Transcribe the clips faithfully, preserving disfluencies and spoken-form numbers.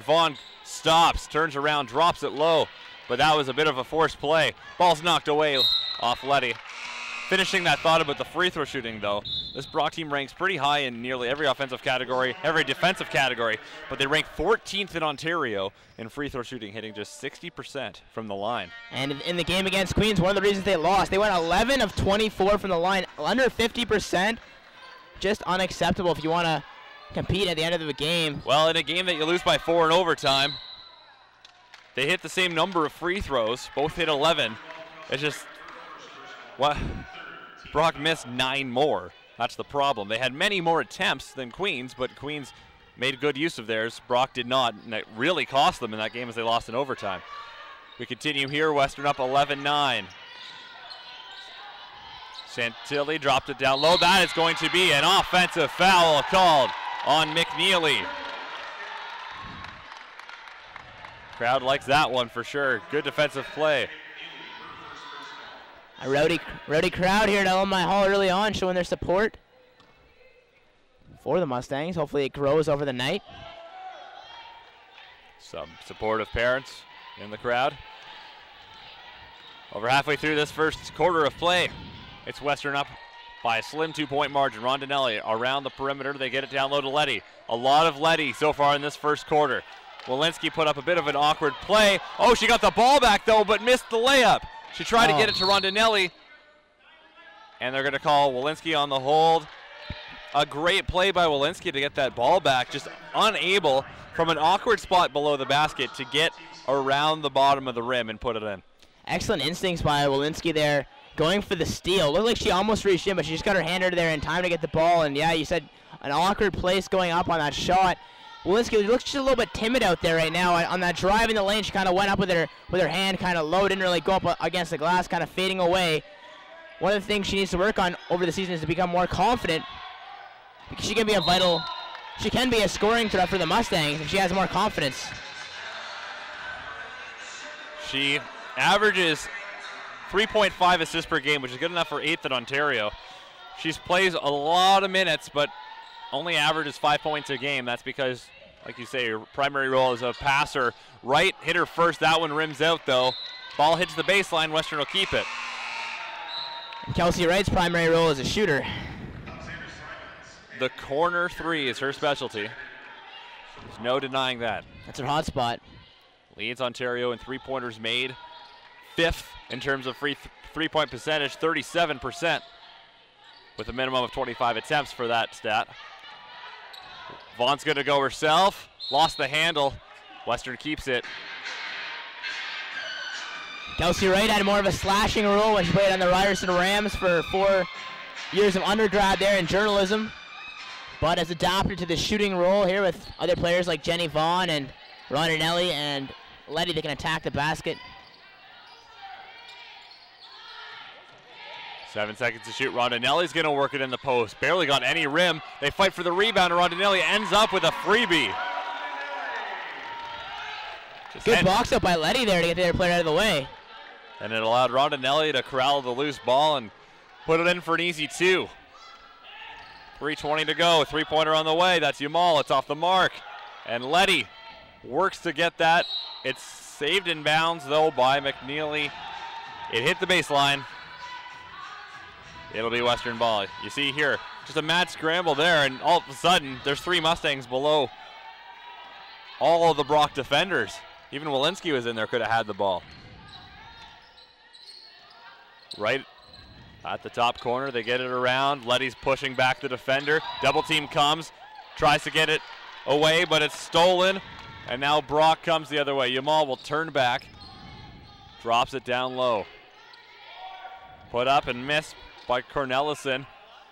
Vaughn stops, turns around, drops it low, but that was a bit of a forced play. Ball's knocked away off Letty. Finishing that thought about the free throw shooting, though, this Brock team ranks pretty high in nearly every offensive category, every defensive category, but they rank fourteenth in Ontario in free throw shooting, hitting just sixty percent from the line. And in the game against Queens, one of the reasons they lost, they went eleven of twenty-four from the line, under fifty percent. Just unacceptable if you want to compete at the end of the game. Well, in a game that you lose by four in overtime, they hit the same number of free throws, both hit eleven. It's just, what? Brock missed nine more. That's the problem. They had many more attempts than Queens, but Queens made good use of theirs. Brock did not, and it really cost them in that game as they lost in overtime. We continue here, Western up eleven nine. Santilli dropped it down low. That is going to be an offensive foul called on McNeely. Crowd likes that one for sure. Good defensive play. A rowdy, rowdy crowd here at Alumni Hall early on, showing their support for the Mustangs. Hopefully it grows over the night. Some supportive parents in the crowd. Over halfway through this first quarter of play, it's Western up by a slim two-point margin. Rondinelli around the perimeter. They get it down low to Letty. A lot of Letty so far in this first quarter. Walensky put up a bit of an awkward play. Oh, she got the ball back, though, but missed the layup. She tried oh. to get it to Rondinelli, and they're going to call Walensky on the hold. A great play by Walensky to get that ball back, just unable from an awkward spot below the basket to get around the bottom of the rim and put it in. Excellent instincts by Walensky there, going for the steal. Looked like she almost reached in, but she just got her hand under there in time to get the ball. And yeah, you said an awkward place going up on that shot. Walensky looks just a little bit timid out there right now. On that drive in the lane, she kind of went up with her with her hand kind of low, didn't really go up against the glass, kind of fading away. One of the things she needs to work on over the season is to become more confident, because she can be a vital, she can be a scoring threat for the Mustangs if she has more confidence. She averages three point five assists per game, which is good enough for eighth in Ontario. She plays a lot of minutes, but only averages five points a game. That's because, like you say, her primary role is a passer. Right hit her first. That one rims out, though. Ball hits the baseline. Western will keep it. And Kelsey Wright's primary role is a shooter. The corner three is her specialty. There's no denying that. That's her hot spot. Leads Ontario in three-pointers made. Fifth in terms of free th three-point percentage, thirty-seven percent, with a minimum of twenty-five attempts for that stat. Vaughn's going to go herself. Lost the handle. Western keeps it. Kelsey Wright had more of a slashing role when she played on the Ryerson Rams for four years of undergrad there in journalism, but has adapted to the shooting role here with other players like Jenny Vaughn and Rondinelli and Letty that can attack the basket. Seven seconds to shoot. Rondinelli's going to work it in the post. Barely got any rim. They fight for the rebound, and Rondinelli ends up with a freebie. Just Good box up by Letty there to get the other player out of the way. And it allowed Rondinelli to corral the loose ball and put it in for an easy two. three twenty to go. Three-pointer on the way. That's Yamal. It's off the mark. And Letty works to get that. It's saved in bounds, though, by McNeely. It hit the baseline. It'll be Western ball. You see here, just a mad scramble there, and all of a sudden, there's three Mustangs below all of the Brock defenders. Even Walensky was in there, could have had the ball. Right at the top corner, they get it around. Letty's pushing back the defender. Double team comes, tries to get it away, but it's stolen. And now Brock comes the other way. Yamal will turn back, drops it down low. Put up and miss by Cornelison.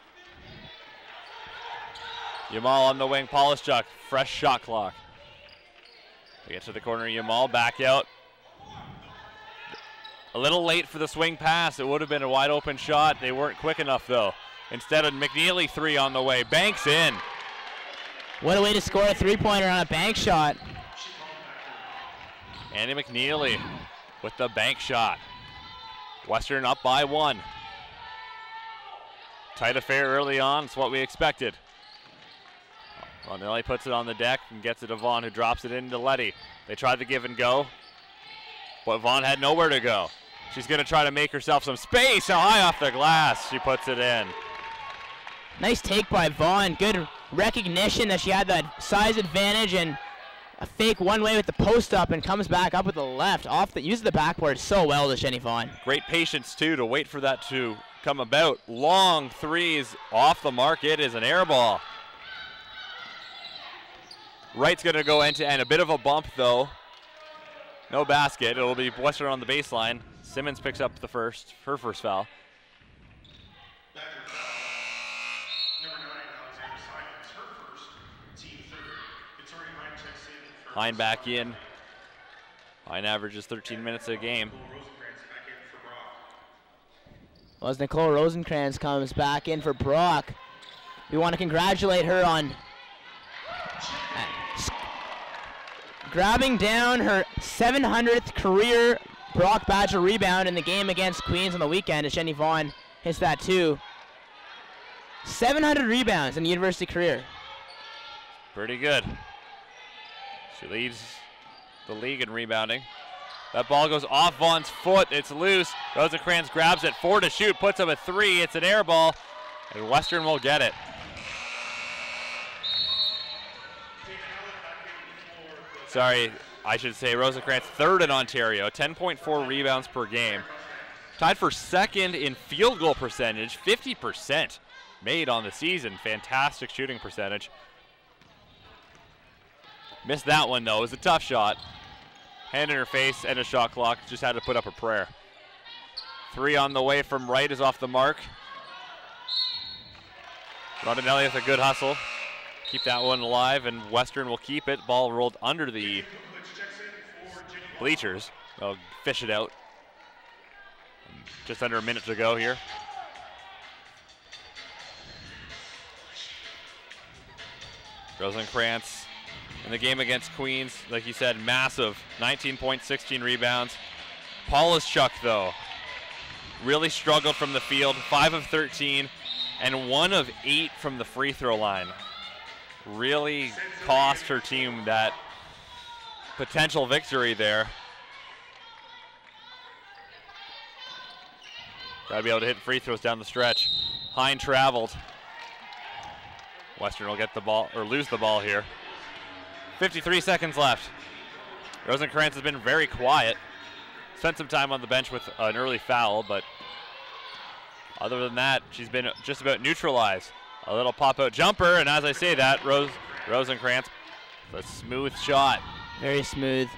Yamal on the wing, Polishchuk, fresh shot clock. They get to the corner, Yamal back out. A little late for the swing pass. It would have been a wide open shot. They weren't quick enough though. Instead of McNeely three on the way. Banks in. What a way to score a three-pointer on a bank shot. Andy McNeely with the bank shot. Western up by one. Tight affair early on, it's what we expected. Rondinelli puts it on the deck and gets it to Vaughn, who drops it into Letty. They tried to give and go, but Vaughn had nowhere to go. She's going to try to make herself some space. High off the glass, she puts it in. Nice take by Vaughn. Good recognition that she had that size advantage, and a fake one way with the post up, and comes back up with the left. Off the uses the backboard so well to Jenny Vaughn. Great patience too to wait for that to come about. Long threes off the mark. It is an air ball. Wright's going to go end to end. A bit of a bump though. No basket. It'll be Western on the baseline. Simmons picks up the first, her first foul. Hine back in. Hine averages thirteen minutes a game. Well, as Nicole Rosenkrantz comes back in for Brock, we want to congratulate her on uh, grabbing down her seven hundredth career Brock Badger rebound in the game against Queens on the weekend, as Jenny Vaughn hits that too. seven hundred rebounds in a university career. Pretty good. She leads the league in rebounding. That ball goes off Vaughn's foot. It's loose. Rosenkrantz grabs it. Four to shoot. Puts up a three. It's an air ball. And Western will get it. Sorry, I should say Rosenkrantz third in Ontario. ten point four rebounds per game. Tied for second in field goal percentage. fifty percent made on the season. Fantastic shooting percentage. Missed that one though. It was a tough shot. Hand in her face and a shot clock. Just had to put up a prayer. Three on the way from Wright is off the mark. Rondinelli with a good hustle. Keep that one alive, and Western will keep it. Ball rolled under the bleachers. They'll fish it out. Just under a minute to go here. Rosenkrantz in the game against Queens, like you said, massive. nineteen points, sixteen rebounds. Polischuk, though, really struggled from the field. five of thirteen and one of eight from the free throw line. Really cost her team that potential victory there. Got to be able to hit free throws down the stretch. Hine traveled. Western will get the ball, or lose the ball here. fifty-three seconds left. Rosenkrantz has been very quiet. Spent some time on the bench with an early foul, but other than that, she's been just about neutralized. A little pop-out jumper, and as I say that, Rose Rosenkrantz, a smooth shot. Very smooth.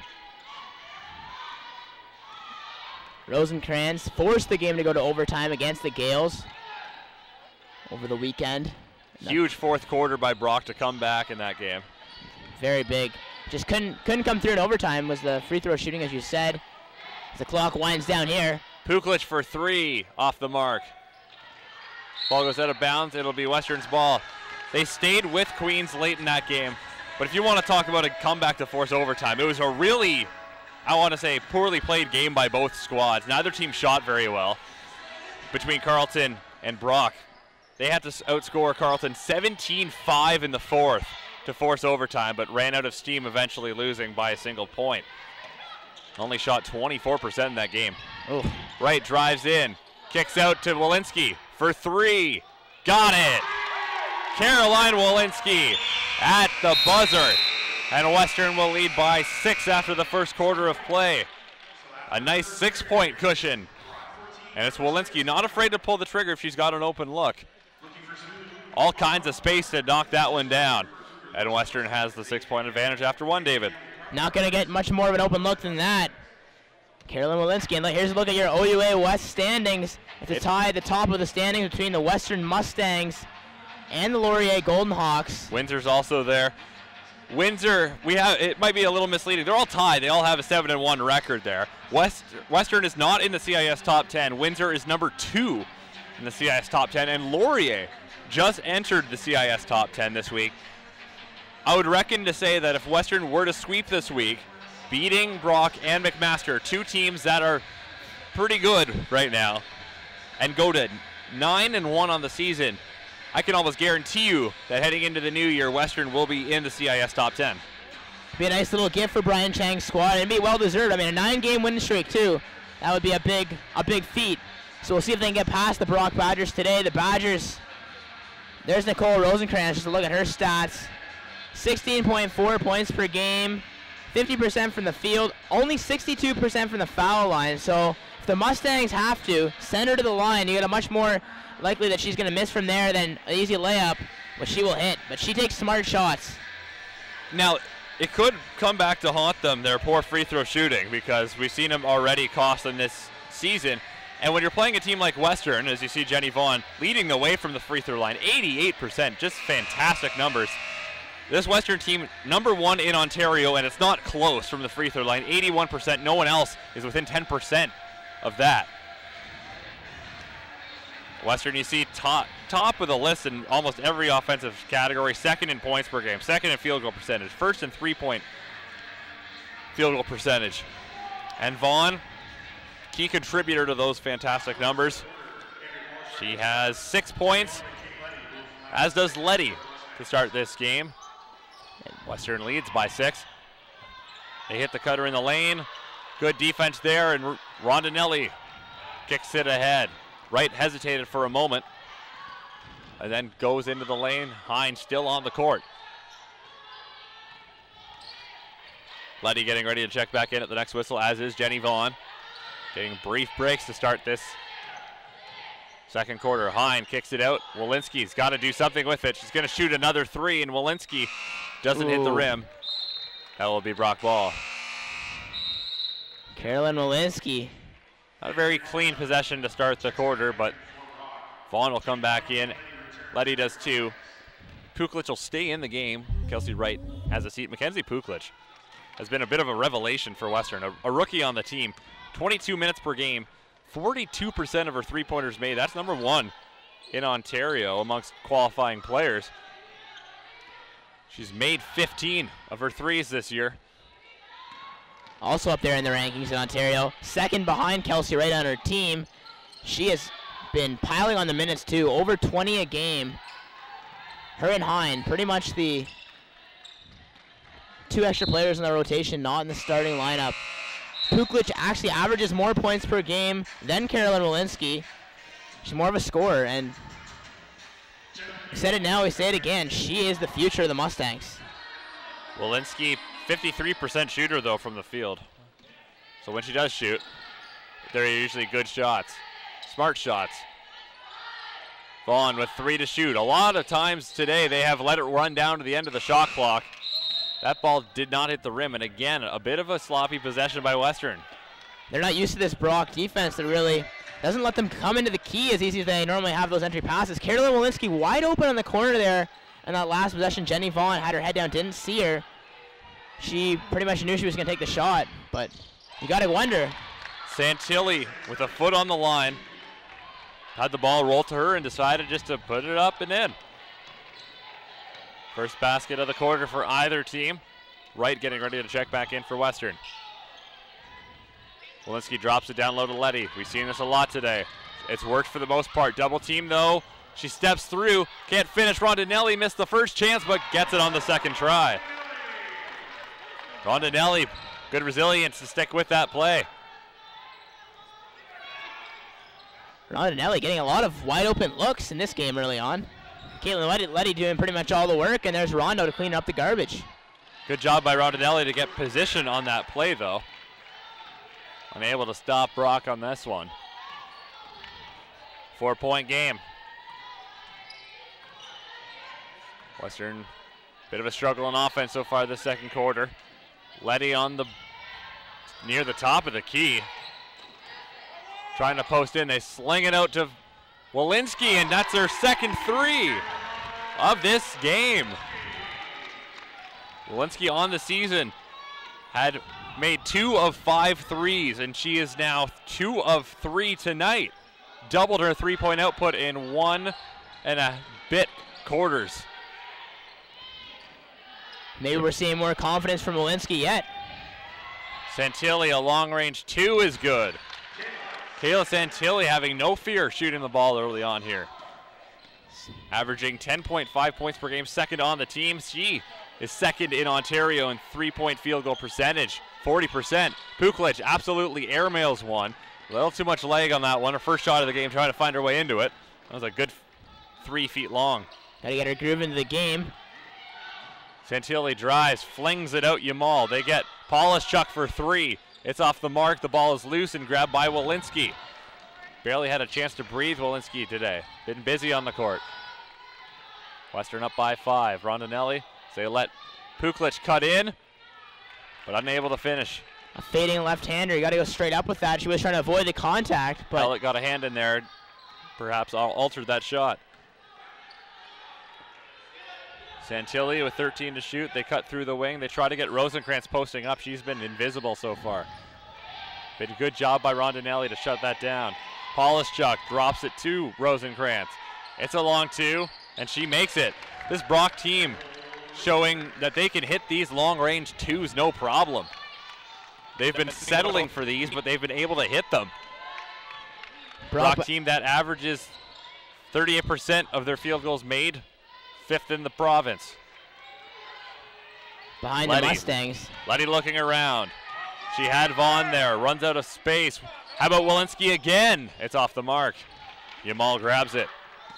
Rosenkrantz forced the game to go to overtime against the Gales over the weekend. Huge fourth quarter by Brock to come back in that game. Very big. Just couldn't couldn't come through in overtime was the free throw shooting, as you said. As the clock winds down here. Puklich for three, off the mark. Ball goes out of bounds. It'll be Western's ball. They stayed with Queens late in that game, but if you want to talk about a comeback to force overtime, it was a really, I want to say, poorly played game by both squads. Neither team shot very well. Between Carleton and Brock, they had to outscore Carleton seventeen five in the fourth to force overtime, but ran out of steam, eventually losing by a single point. Only shot twenty-four percent in that game. Ooh. Wright drives in, kicks out to Walensky for three. Got it. Caroline Walensky at the buzzer. And Western will lead by six after the first quarter of play. A nice six-point cushion. And it's Walensky not afraid to pull the trigger if she's got an open look. All kinds of space to knock that one down. And Western has the six-point advantage after one, David. Not going to get much more of an open look than that. Carolyn Walensky, and here's a look at your O U A West standings. It's a tie at the top of the standings between the Western Mustangs and the Laurier Golden Hawks. Windsor's also there. Windsor, we have it might be a little misleading. They're all tied. They all have a seven and one record there. West Western is not in the C I S top ten. Windsor is number two in the C I S top ten, and Laurier just entered the C I S top ten this week. I would reckon to say that if Western were to sweep this week, beating Brock and McMaster, two teams that are pretty good right now, and go to nine and one on the season, I can almost guarantee you that heading into the new year, Western will be in the C I S top ten. Be a nice little gift for Brian Chang's squad, and be well deserved. I mean, a nine-game winning streak too. That would be a big, a big feat. So we'll see if they can get past the Brock Badgers today. The Badgers. There's Nicole Rosenkrantz. Just a look at her stats. sixteen point four points per game, fifty percent from the field, only sixty-two percent from the foul line. So if the Mustangs have to send her to the line, you get a much more likely that she's going to miss from there than an easy layup, which she will hit. But she takes smart shots. Now, it could come back to haunt them, their poor free throw shooting, because we've seen them already cost them this season. And when you're playing a team like Western, as you see Jenny Vaughn leading the way from the free throw line, eighty-eight percent, just fantastic numbers. This Western team, number one in Ontario, and it's not close from the free throw line, eighty-one percent. No one else is within ten percent of that. Western, you see top, top of the list in almost every offensive category, second in points per game, second in field goal percentage, first in three-point field goal percentage. And Vaughn, key contributor to those fantastic numbers. She has six points, as does Letty to start this game. And Western leads by six. They hit the cutter in the lane. Good defense there, and Rondinelli kicks it ahead. Wright hesitated for a moment and then goes into the lane. Hines still on the court. Letty getting ready to check back in at the next whistle, as is Jenny Vaughn. Getting brief breaks to start this second quarter. Hine kicks it out. Walensky's got to do something with it. She's going to shoot another three, and Walensky doesn't Ooh. hit the rim. That will be Brock ball. Carolyn Walensky. Not a very clean possession to start the quarter, but Vaughn will come back in. Letty does too. Puklich will stay in the game. Kelsey Wright has a seat. Mackenzie Puklich has been a bit of a revelation for Western, a, a rookie on the team. twenty-two minutes per game, forty-two percent of her three-pointers made. That's number one in Ontario amongst qualifying players. She's made fifteen of her threes this year. Also up there in the rankings in Ontario. Second behind Kelsey Wright on her team. She has been piling on the minutes too, over twenty a game. Her and Hine, pretty much the two extra players in the rotation, not in the starting lineup. Puklich actually averages more points per game than Carolyn Walensky. She's more of a scorer, and we said it now, we say it again, she is the future of the Mustangs. Walensky, fifty-three percent shooter though from the field. So when she does shoot, they're usually good shots, smart shots. Vaughn with three to shoot. A lot of times today they have let it run down to the end of the shot clock. That ball did not hit the rim, and again, a bit of a sloppy possession by Western. They're not used to this Brock defense that really doesn't let them come into the key as easy as they normally have those entry passes. Carolyn Walensky wide open on the corner there, and that last possession, Jenny Vaughn had her head down, didn't see her. She pretty much knew she was going to take the shot, but you got to wonder. Santilli with a foot on the line. Had the ball roll to her and decided just to put it up and in. First basket of the quarter for either team. Wright getting ready to check back in for Western. Walensky drops it down low to Letty. We've seen this a lot today. It's worked for the most part. Double team though. She steps through. Can't finish. Rondinelli missed the first chance but gets it on the second try. Rondinelli, good resilience to stick with that play. Rondinelli getting a lot of wide open looks in this game early on. Caitlin Letty, Letty doing pretty much all the work, and there's Rondo to clean up the garbage. Good job by Rondinelli to get position on that play though. Unable to stop Brock on this one. Four point game. Western, bit of a struggle on offense so far this second quarter. Letty on the, near the top of the key. Trying to post in, they sling it out to Walensky, and that's her second three of this game. Walensky on the season had made two of five threes, and she is now two of three tonight. Doubled her three-point output in one and a bit quarters. Maybe we're seeing more confidence from Walensky yet. Santilli, a long-range two is good. Kayla Santilli having no fear shooting the ball early on here. averaging ten point five points per game, second on the team. She is second in Ontario in three-point field goal percentage, forty percent. Puklich absolutely airmails one. A little too much leg on that one. Her first shot of the game, trying to find her way into it. That was a good three feet long. Got to get her groove into the game. Santilli drives, flings it out Yamal. They get Polishchuk for three. It's off the mark. The ball is loose and grabbed by Walensky. Barely had a chance to breathe, Walensky, today. Been busy on the court. Western up by five. Rondinelli, so they let Puklich cut in, but unable to finish. A fading left-hander. You got to go straight up with that. She was trying to avoid the contact, but Pellet got a hand in there. Perhaps altered that shot. Santilli with thirteen to shoot. They cut through the wing. They try to get Rosenkrantz posting up. She's been invisible so far. Been a good job by Rondinelli to shut that down. Polishchuk drops it to Rosenkrantz. It's a long two, and she makes it. This Brock team showing that they can hit these long-range twos no problem. They've been settling for these, but they've been able to hit them. Brock, Brock team that averages thirty-eight percent of their field goals made, fifth in the province. Behind Letty. the Mustangs. Letty looking around. She had Vaughn there, runs out of space. How about Walensky again? It's off the mark. Yamal grabs it.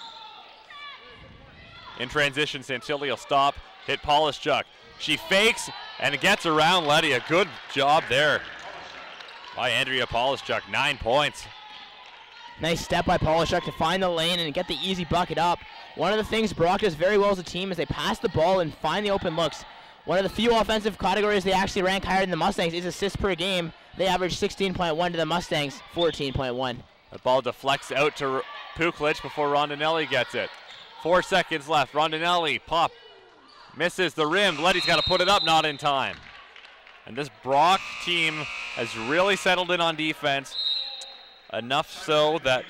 In transition, Santilli will stop, hit Polishchuk. She fakes and gets around Letty. A good job there by Andrea Polishchuk, nine points. Nice step by Polishchuk to find the lane and get the easy bucket up. One of the things Brock does very well as a team is they pass the ball and find the open looks. One of the few offensive categories they actually rank higher than the Mustangs is assists per game. They average sixteen point one to the Mustangs, fourteen point one. The ball deflects out to Puklich before Rondinelli gets it. Four seconds left. Rondinelli, pop, misses the rim. Letty's got to put it up, not in time. And this Brock team has really settled in on defense, enough so that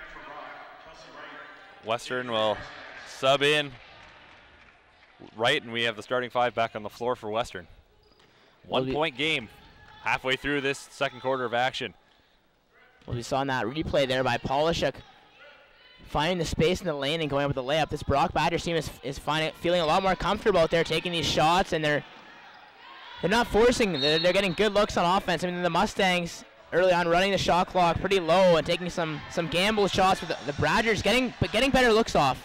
Western will sub in right, and we have the starting five back on the floor for Western. One point game halfway through this second quarter of action. Well, we saw in that replay there by Polishchuk finding the space in the lane and going up with the layup. This Brock Badgers team is, is finding, feeling a lot more comfortable out there taking these shots, and they're they're not forcing. They're, they're getting good looks on offense. I mean, the Mustangs early on running the shot clock pretty low and taking some some gamble shots with the, the Badgers getting but getting better looks off.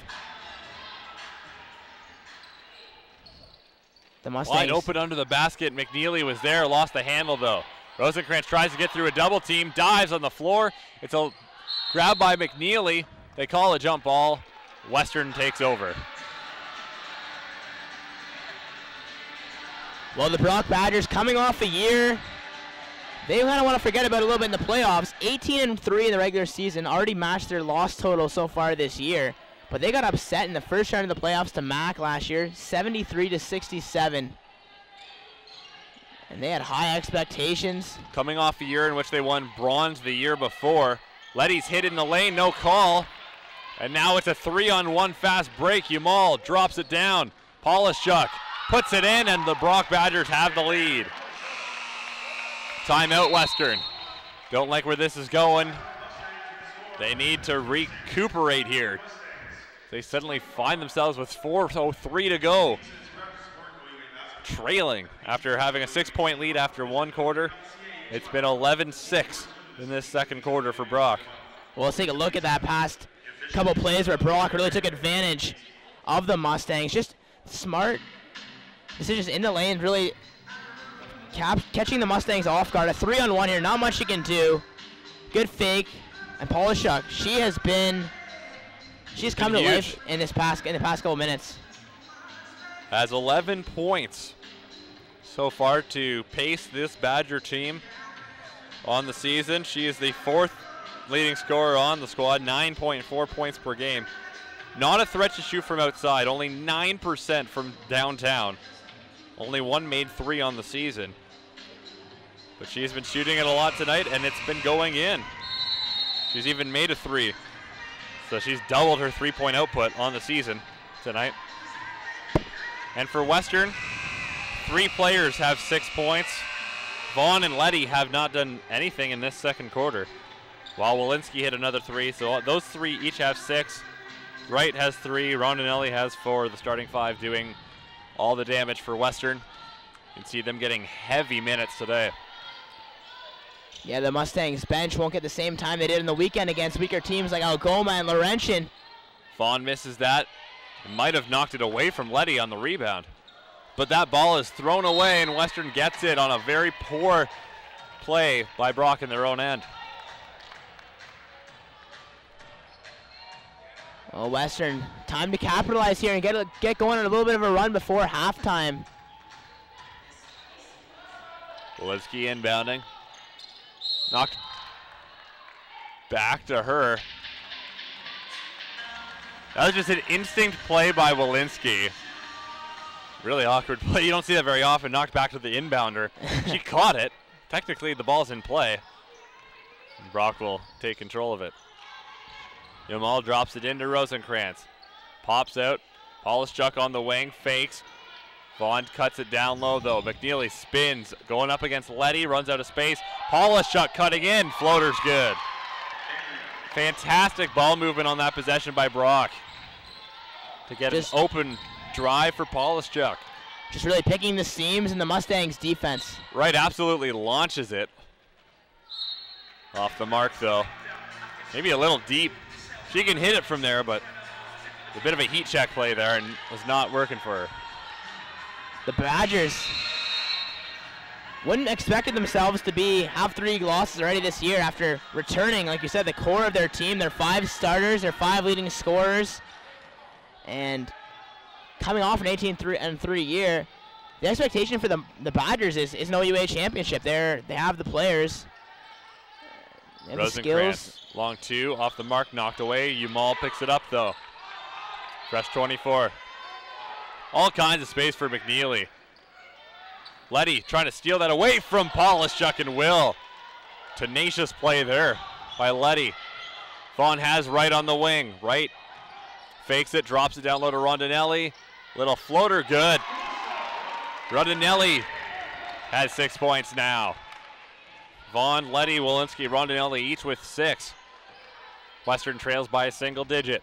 The Mustangs wide open under the basket. McNeely was there, lost the handle though. Rosenkrantz tries to get through a double team, dives on the floor. It's a grab by McNeely. They call a jump ball. Western takes over. Well, the Brock Badgers coming off a year they kind of want to forget about it a little bit in the playoffs. eighteen and three in the regular season, already matched their loss total so far this year. But they got upset in the first round of the playoffs to Mac last year, seventy-three to sixty-seven. And they had high expectations. Coming off a year in which they won bronze the year before. Letty's hit in the lane, no call. And now it's a three-on-one fast break. Yamal drops it down. Polishchuk puts it in, and the Brock Badgers have the lead. Timeout, Western. Don't like where this is going. They need to recuperate here. They suddenly find themselves with four oh three to go. Trailing after having a six-point lead after one quarter. It's been eleven six in this second quarter for Brock. Well, let's take a look at that past couple plays where Brock really took advantage of the Mustangs. Just smart decisions in the lane, really cap catching the Mustangs off guard. A three-on-one here, not much you can do. Good fake, and Polishchuk, she has been, she's come to huge. life in this past in the past couple minutes. Has eleven points so far to pace this Badger team on the season. She is the fourth leading scorer on the squad, nine point four points per game. Not a threat to shoot from outside, only nine percent from downtown. Only one made three on the season. But she's been shooting it a lot tonight, and it's been going in. She's even made a three. So she's doubled her three-point output on the season tonight. And for Western, three players have six points. Vaughn and Letty have not done anything in this second quarter, while Walensky hit another three. So those three each have six. Wright has three, Rondinelli has four. The starting five doing all the damage for Western. You can see them getting heavy minutes today. Yeah, the Mustangs bench won't get the same time they did in the weekend against weaker teams like Algoma and Laurentian. Vaughn misses that. Might have knocked it away from Letty on the rebound. But that ball is thrown away, and Western gets it on a very poor play by Brock in their own end. Well, Western, time to capitalize here and get a, get going on a little bit of a run before halftime. Walensky inbounding. Knocked back to her. That was just an instinct play by Walensky. Really awkward play. You don't see that very often. Knocked back to the inbounder. She caught it. Technically, the ball's in play. And Brock will take control of it. Yamal drops it into Rosenkrantz. Pops out. Polishchuk on the wing. Fakes. Vaughn cuts it down low, though. McNeely spins. Going up against Letty. Runs out of space. Polishchuk cutting in. Floater's good. Fantastic ball movement on that possession by Brock to get Just an open drive for Polishchuk. Just really picking the seams in the Mustangs defense. Right, absolutely launches it. Off the mark, though. Maybe a little deep. She can hit it from there, but a bit of a heat check play there and was not working for her. The Badgers wouldn't expected themselves to be have three losses already this year after returning, like you said, the core of their team, their five starters, their five leading scorers, and coming off an eighteen and three year. The expectation for the the Badgers is, is an O U A championship. They're they have the players, they have the skills. Long two, off the mark, knocked away. Umal picks it up though. Fresh twenty-four. All kinds of space for McNeely. Letty trying to steal that away from Polishchuk and Will. Tenacious play there by Letty. Vaughn has Wright on the wing. Wright fakes it, drops it down low to Rondinelli. Little floater, good. Rondinelli has six points now. Vaughn, Letty, Walensky, Rondinelli each with six. Western trails by a single digit.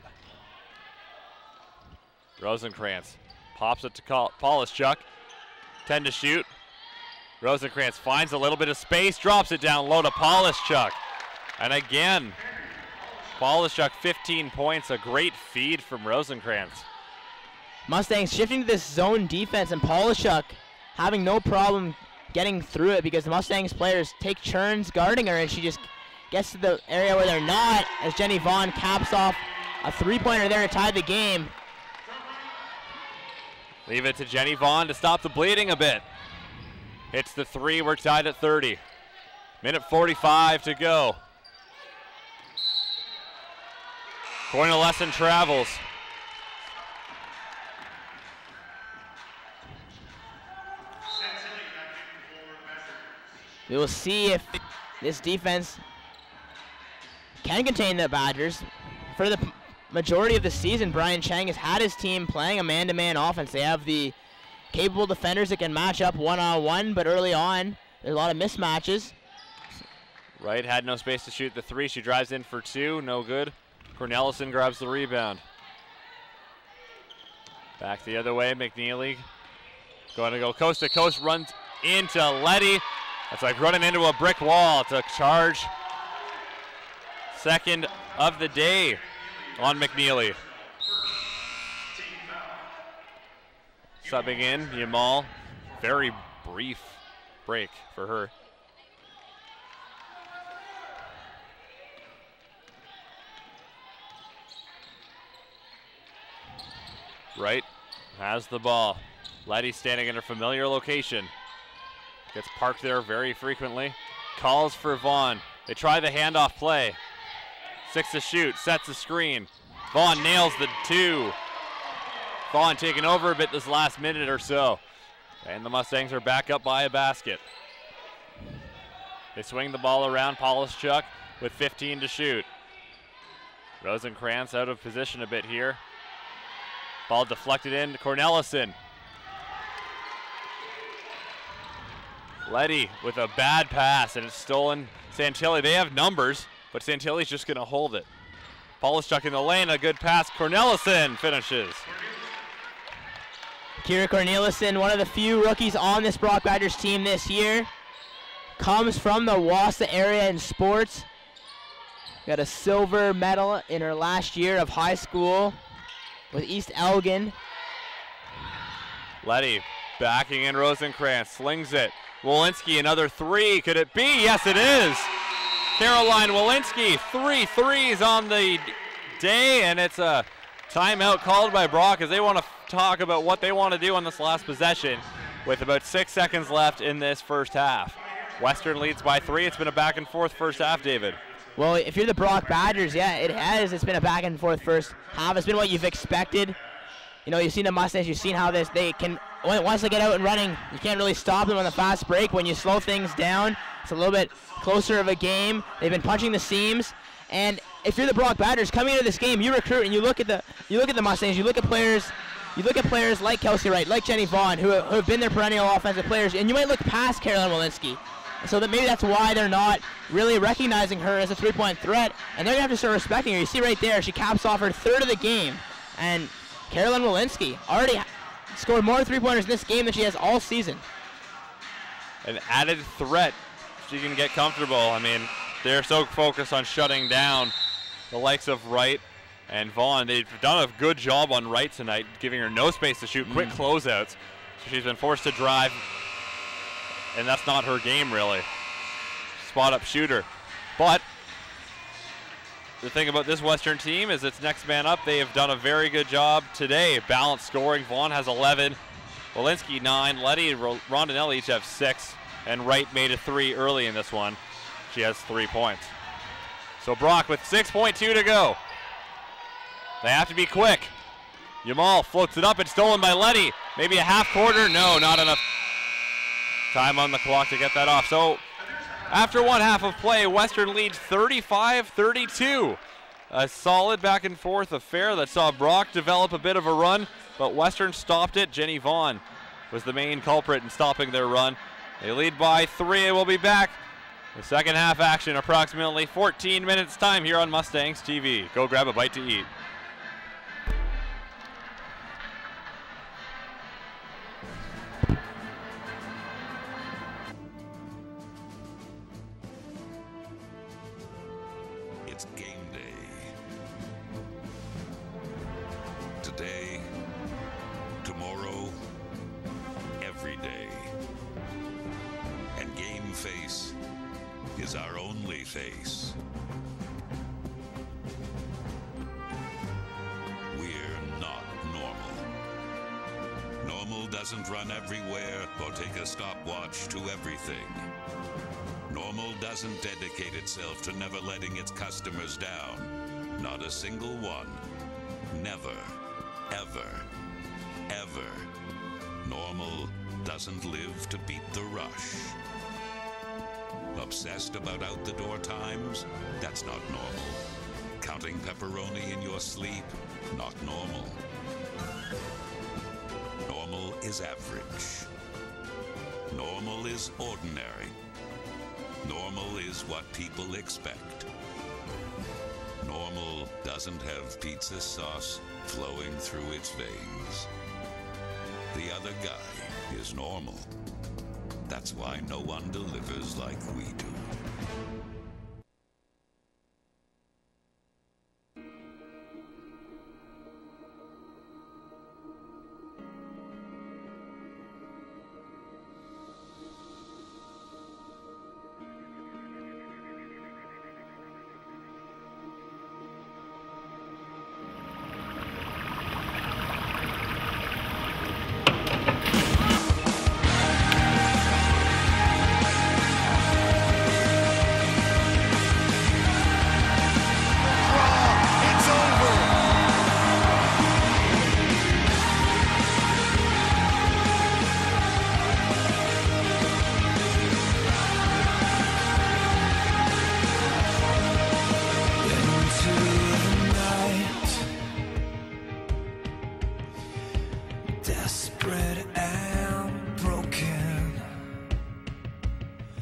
Rosenkrantz pops it to Polishchuk. ten to shoot. Rosenkrantz finds a little bit of space, drops it down low to Polishchuk. And again, Polishchuk fifteen points, a great feed from Rosenkrantz. Mustangs shifting to this zone defense, and Polishchuk having no problem getting through it because the Mustangs players take turns guarding her, and she just gets to the area where they're not as Jenny Vaughn caps off a three-pointer there to tie the game. Leave it to Jenny Vaughn to stop the bleeding a bit. Hits the three, we're tied at thirty. Minute forty-five to go. Cornelison travels. We will see if this defense can contain the Badgers. For the majority of the season, Brian Chang has had his team playing a man-to-man offense. They have the capable defenders that can match up one-on-one, but early on, there's a lot of mismatches. Wright had no space to shoot the three. She drives in for two, no good. Cornelison grabs the rebound. Back the other way, McNeely going to go coast to coast, runs into Letty. That's like running into a brick wall. It's a charge. Second of the day on McNeely. Subbing in, Yamal. Very brief break for her. Wright has the ball. Letty standing in her familiar location. Gets parked there very frequently. Calls for Vaughn. They try the handoff play. Six to shoot, sets a screen. Vaughn nails the two. Vaughn taking over a bit this last minute or so. And the Mustangs are back up by a basket. They swing the ball around. Polishchuk with fifteen to shoot. Rosenkrantz out of position a bit here. Ball deflected in to Cornelison. Letty with a bad pass, and it's stolen. Santilli, they have numbers, but Santilli's just going to hold it. Polishchuk in the lane, a good pass. Cornelison finishes. Kira Cornelison, one of the few rookies on this Brock Badgers team this year. Comes from the Wassa area in sports. Got a silver medal in her last year of high school with East Elgin. Letty backing in Rosenkrantz, slings it. Walensky, another three. Could it be? Yes, it is. Caroline Walensky, three threes on the day, and it's a timeout called by Brock as they want to talk about what they want to do on this last possession with about six seconds left in this first half. Western leads by three. It's been a back and forth first half, David. Well, if you're the Brock Badgers, yeah, it has. It's been a back and forth first half. It's been what you've expected. You know, you've seen the Mustangs. You've seen how this they can, once they get out and running, you can't really stop them on the fast break. When you slow things down, it's a little bit closer of a game. They've been punching the seams. And if you're the Brock Badgers coming into this game, you recruit and you look at the you look at the Mustangs. You look at players. You look at players like Kelsey Wright, like Jenny Vaughn, who, who have been their perennial offensive players, and you might look past Caroline Walensky. So that maybe that's why they're not really recognizing her as a three-point threat, and they're gonna have to start respecting her. You see right there, she caps off her third of the game, and Caroline Walensky already scored more three-pointers in this game than she has all season. An added threat. She can get comfortable. I mean, they're so focused on shutting down the likes of Wright and Vaughn. They've done a good job on Wright tonight, giving her no space to shoot quick mm. closeouts. So she's been forced to drive. And that's not her game, really. Spot up shooter. But the thing about this Western team is it's next man up. They have done a very good job today. Balanced scoring. Vaughn has eleven. Walensky nine. Letty and Rondinelli each have six. And Wright made a three early in this one. She has three points. So Brock with six point two to go. They have to be quick. Yamal floats it up and stolen by Letty. Maybe a half quarter. No, not enough time on the clock to get that off. So after one half of play, Western leads thirty-five thirty-two. A solid back and forth affair that saw Brock develop a bit of a run, but Western stopped it. Jenny Vaughn was the main culprit in stopping their run. They lead by three. We'll be back. The second half action, approximately fourteen minutes time here on Mustangs T V. Go grab a bite to eat. It's game day. Today, tomorrow, every day. And Game Face is our only face. We're not normal. Normal doesn't run everywhere or take a stopwatch to everything. Normal doesn't dedicate itself to never letting its customers down. Not a single one. Never, ever, ever. Normal doesn't live to beat the rush. Obsessed about out-the-door times? That's not normal. Counting pepperoni in your sleep? Not normal. Normal is average. Normal is ordinary. Normal is what people expect. Normal doesn't have pizza sauce flowing through its veins. The other guy is normal. That's why no one delivers like we do.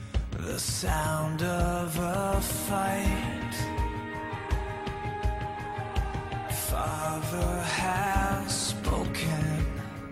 sound of a fight. Father has spoken.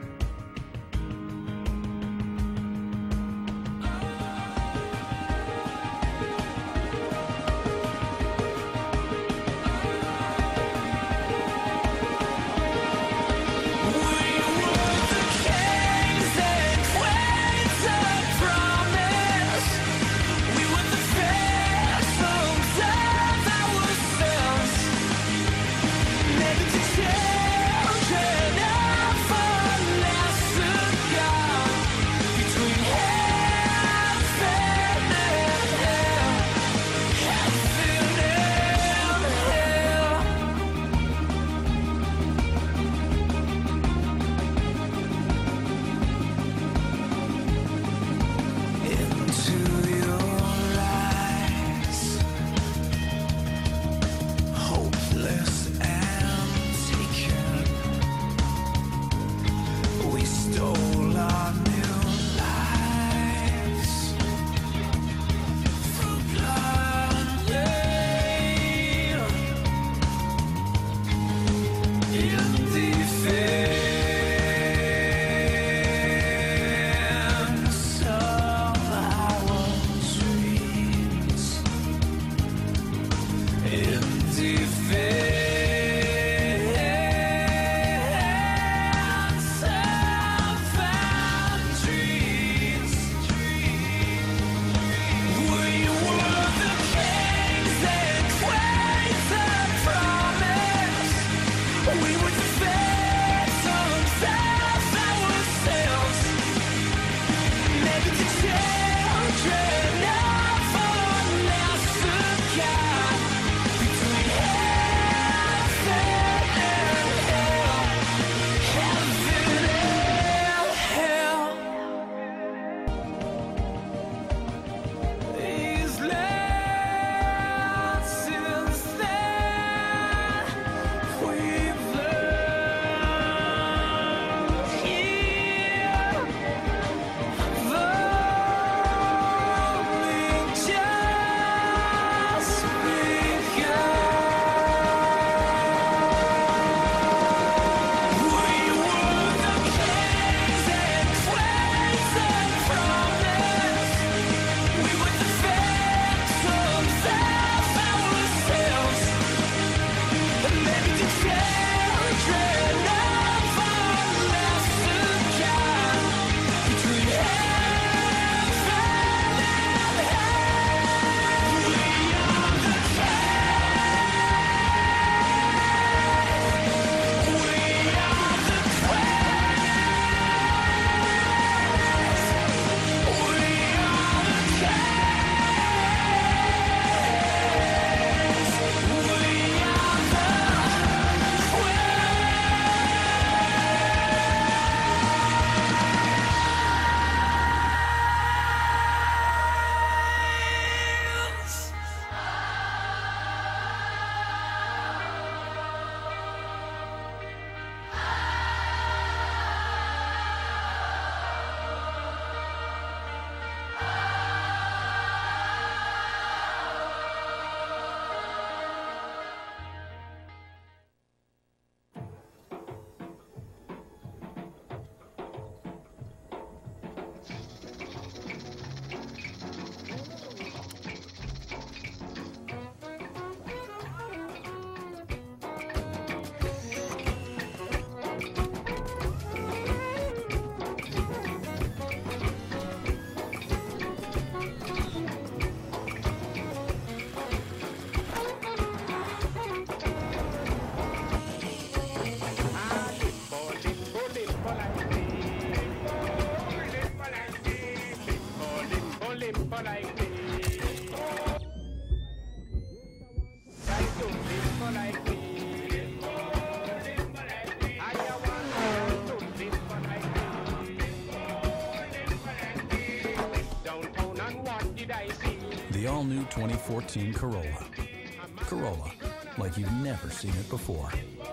The all-new twenty fourteen Corolla. Corolla, like you've never seen it before.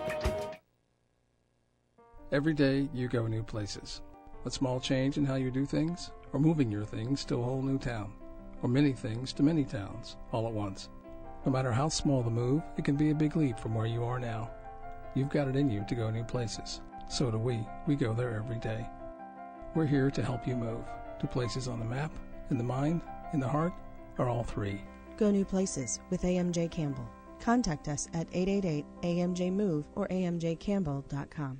Every day you go new places. A small change in how you do things, or moving your things to a whole new town, or many things to many towns all at once. No matter how small the move, it can be a big leap from where you are now. You've got it in you to go new places. So do we. We go there every day. We're here to help you move to places on the map, in the mind, in the heart, or all three. Go new places with A M J Campbell. Contact us at eight eight eight A M J move or A M J campbell dot com.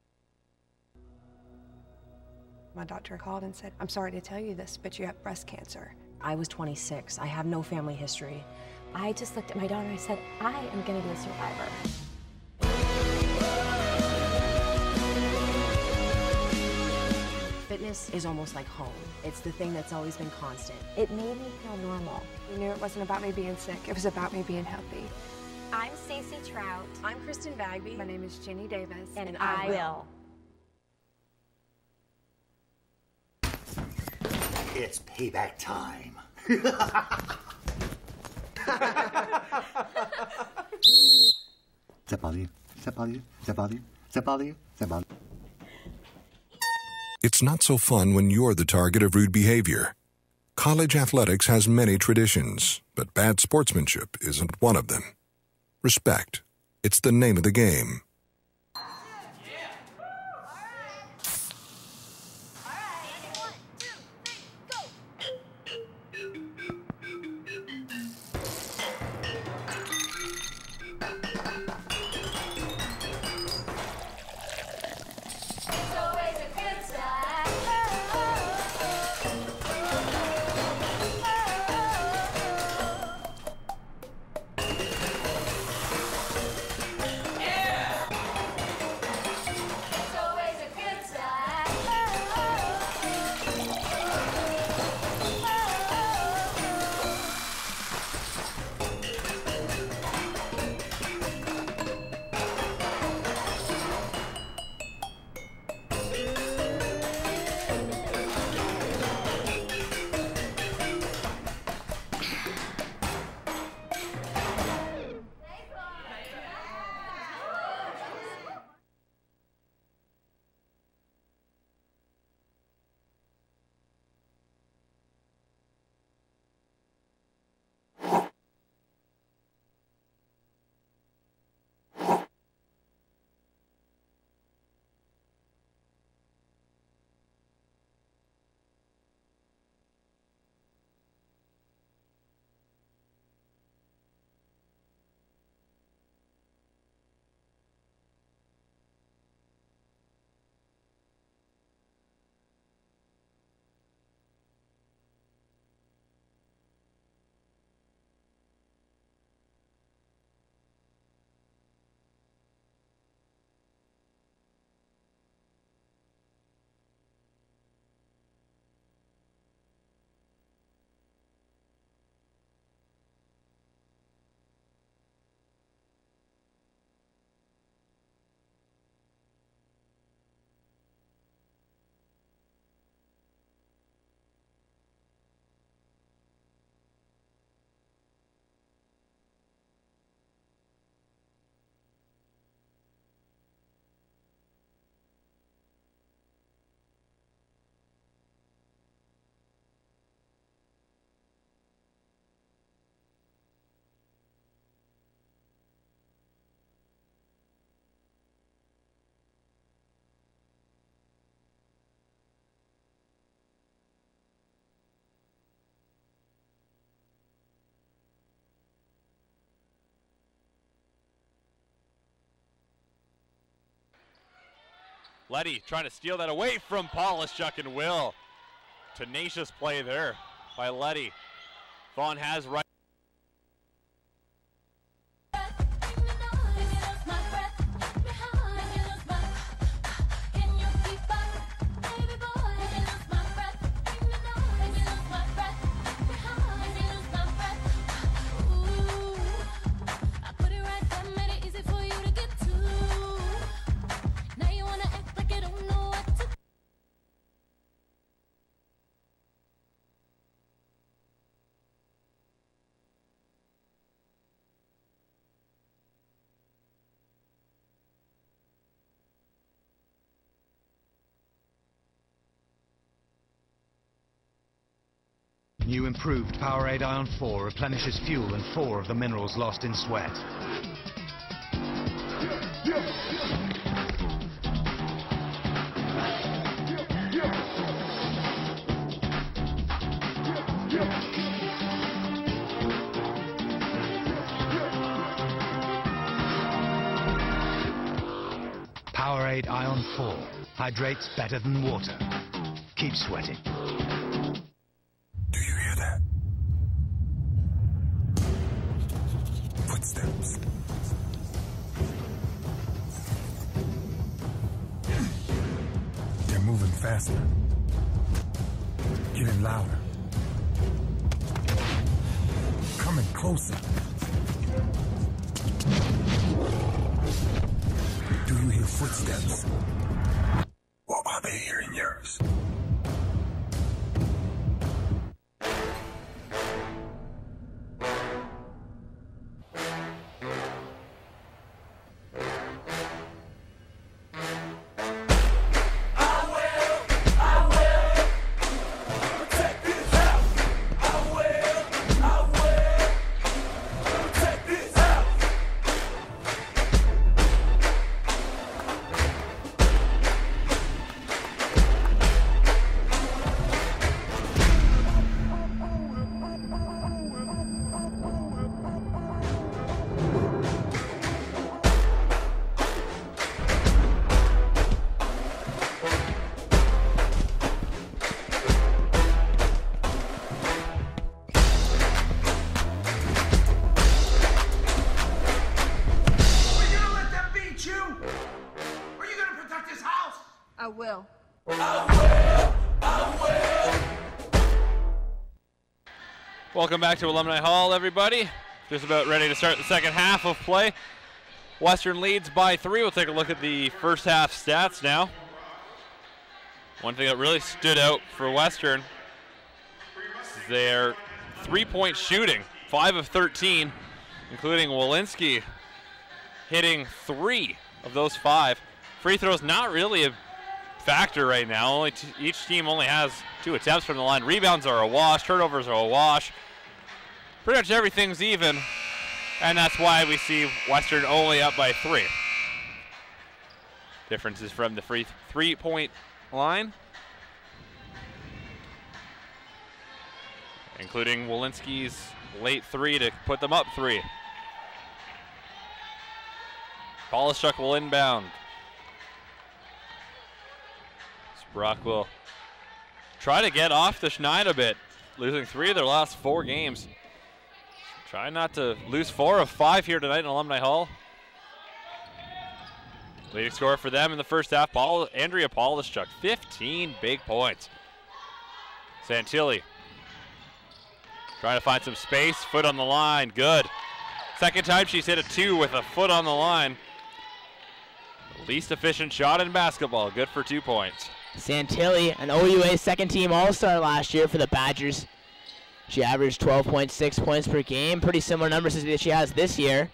My doctor called and said, "I'm sorry to tell you this, but you have breast cancer." I was twenty-six. I have no family history. I just looked at my daughter and I said, I am going to be a survivor. Fitness is almost like home. It's the thing that's always been constant. It made me feel normal. I knew it wasn't about me being sick. It was about me being healthy. I'm Stacey Trout. I'm Kristen Bagby. My name is Jenny Davis. And, and I, I will. It's payback time. Does that bother you? Does that bother you? Does that bother you? Does that bother you? Does that bother you? It's not so fun when you're the target of rude behavior. College athletics has many traditions, but bad sportsmanship isn't one of them. Respect. It's the name of the game. Letty trying to steal that away from Polishchuk and Will. Tenacious play there by Letty. Vaughn has right. New improved Powerade Ion four replenishes fuel and four of the minerals lost in sweat. Powerade Ion four hydrates better than water. Keep sweating. Do you hear that? Footsteps. They're moving faster. Getting louder. Coming closer. Do you hear footsteps? Or are they hearing yours? I will. Welcome back to Alumni Hall, everybody. Just about ready to start the second half of play. Western leads by three. We'll take a look at the first half stats now. One thing that really stood out for Western is their three-point shooting, five of thirteen, including Walensky hitting three of those five. Free throws not really a factor right now. Only t each team only has two attempts from the line. Rebounds are a wash. Turnovers are a wash. Pretty much everything's even, and that's why we see Western only up by three. Differences from the free three-point line, including Walensky's late three to put them up three. Polishchuk will inbound. Brock will try to get off the schneid a bit, losing three of their last four games. Try not to lose four of five here tonight in Alumni Hall. Leading scorer for them in the first half, Paul, Andrea Polishchuk, fifteen big points. Santilli trying to find some space, foot on the line, good. Second time she's hit a two with a foot on the line. The least efficient shot in basketball, good for two points. Santilli, an O U A second team All-Star last year for the Badgers. She averaged twelve point six points per game, pretty similar numbers as that she has this year.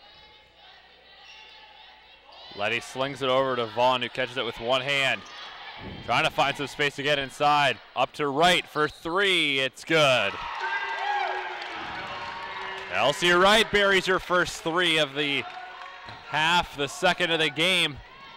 Letty slings it over to Vaughn, who catches it with one hand. Trying to find some space to get inside. Up to right for three, it's good. Elsie Wright buries her first three of the half, the second of the game.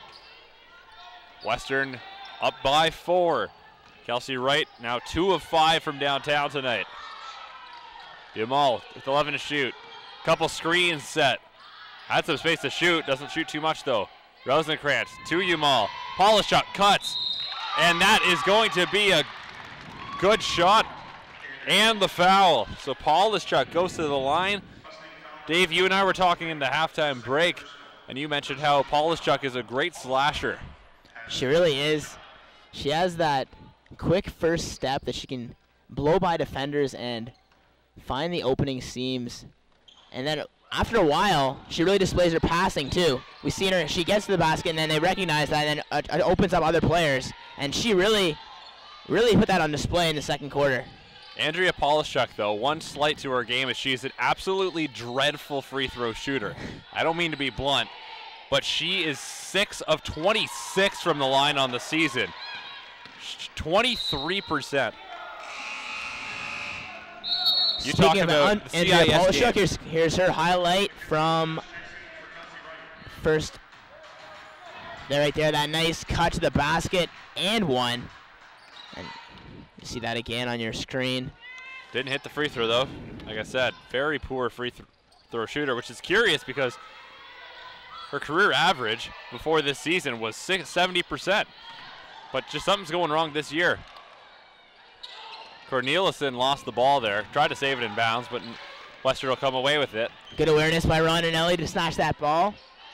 Western up by four. Kelsey Wright now two of five from downtown tonight. Dumal with eleven to shoot. Couple screens set. Had some space to shoot. Doesn't shoot too much though. Rosenkrantz to Umal. Polishchuk cuts. And that is going to be a good shot and the foul. So Polishchuk goes to the line. Dave, you and I were talking in the halftime break, and you mentioned how Polishchuk is a great slasher. She really is. She has that quick first step that she can blow by defenders and find the opening seams. And then after a while, she really displays her passing too. We've seen her, she gets to the basket and then they recognize that and then uh, it opens up other players. And she really, really put that on display in the second quarter. Andrea Polishchuk, though, one slight to her game is she's an absolutely dreadful free throw shooter. I don't mean to be blunt, but she is six of twenty-six from the line on the season. twenty-three percent. You talk about the Andrea Polishchuk, here's, here's her highlight from first There, right there, that nice cut to the basket and one. And you see that again on your screen. Didn't hit the free throw though. Like I said, very poor free th throw shooter, which is curious because her career average before this season was seventy percent. But just something's going wrong this year. Corneliuson lost the ball there. Tried to save it in bounds, but Western will come away with it. Good awareness by Rondinelli to snatch that ball.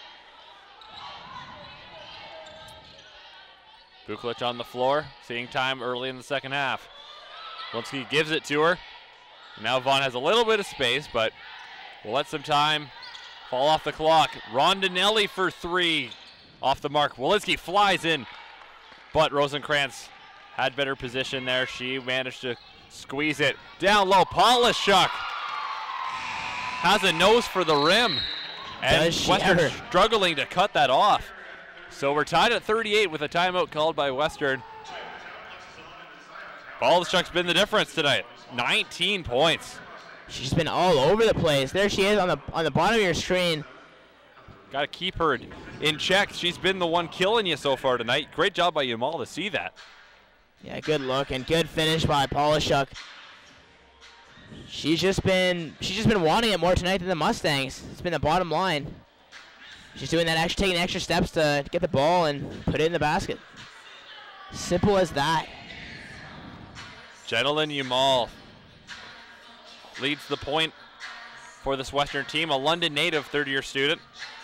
Buklich on the floor, seeing time early in the second half. Walensky gives it to her. Now Vaughn has a little bit of space, but we'll let some time fall off the clock. Rondinelli for three, off the mark. Walensky flies in, but Rosenkrantz had better position there. She managed to squeeze it down low. Polishuk has a nose for the rim, and Western ever? struggling to cut that off. So we're tied at thirty-eight with a timeout called by Western. Polishuk's been the difference tonight. nineteen points. She's been all over the place. There she is on the on the bottom of your screen. Got to keep her in check. She's been the one killing you so far tonight. Great job by Yamal to see that. Yeah, good look and good finish by Polishuk. She's just been she's just been wanting it more tonight than the Mustangs. It's been the bottom line. She's doing that extra, taking extra steps to get the ball and put it in the basket. Simple as that. Jetelyn Yamal leads the point for this Western team. A London native, third-year student.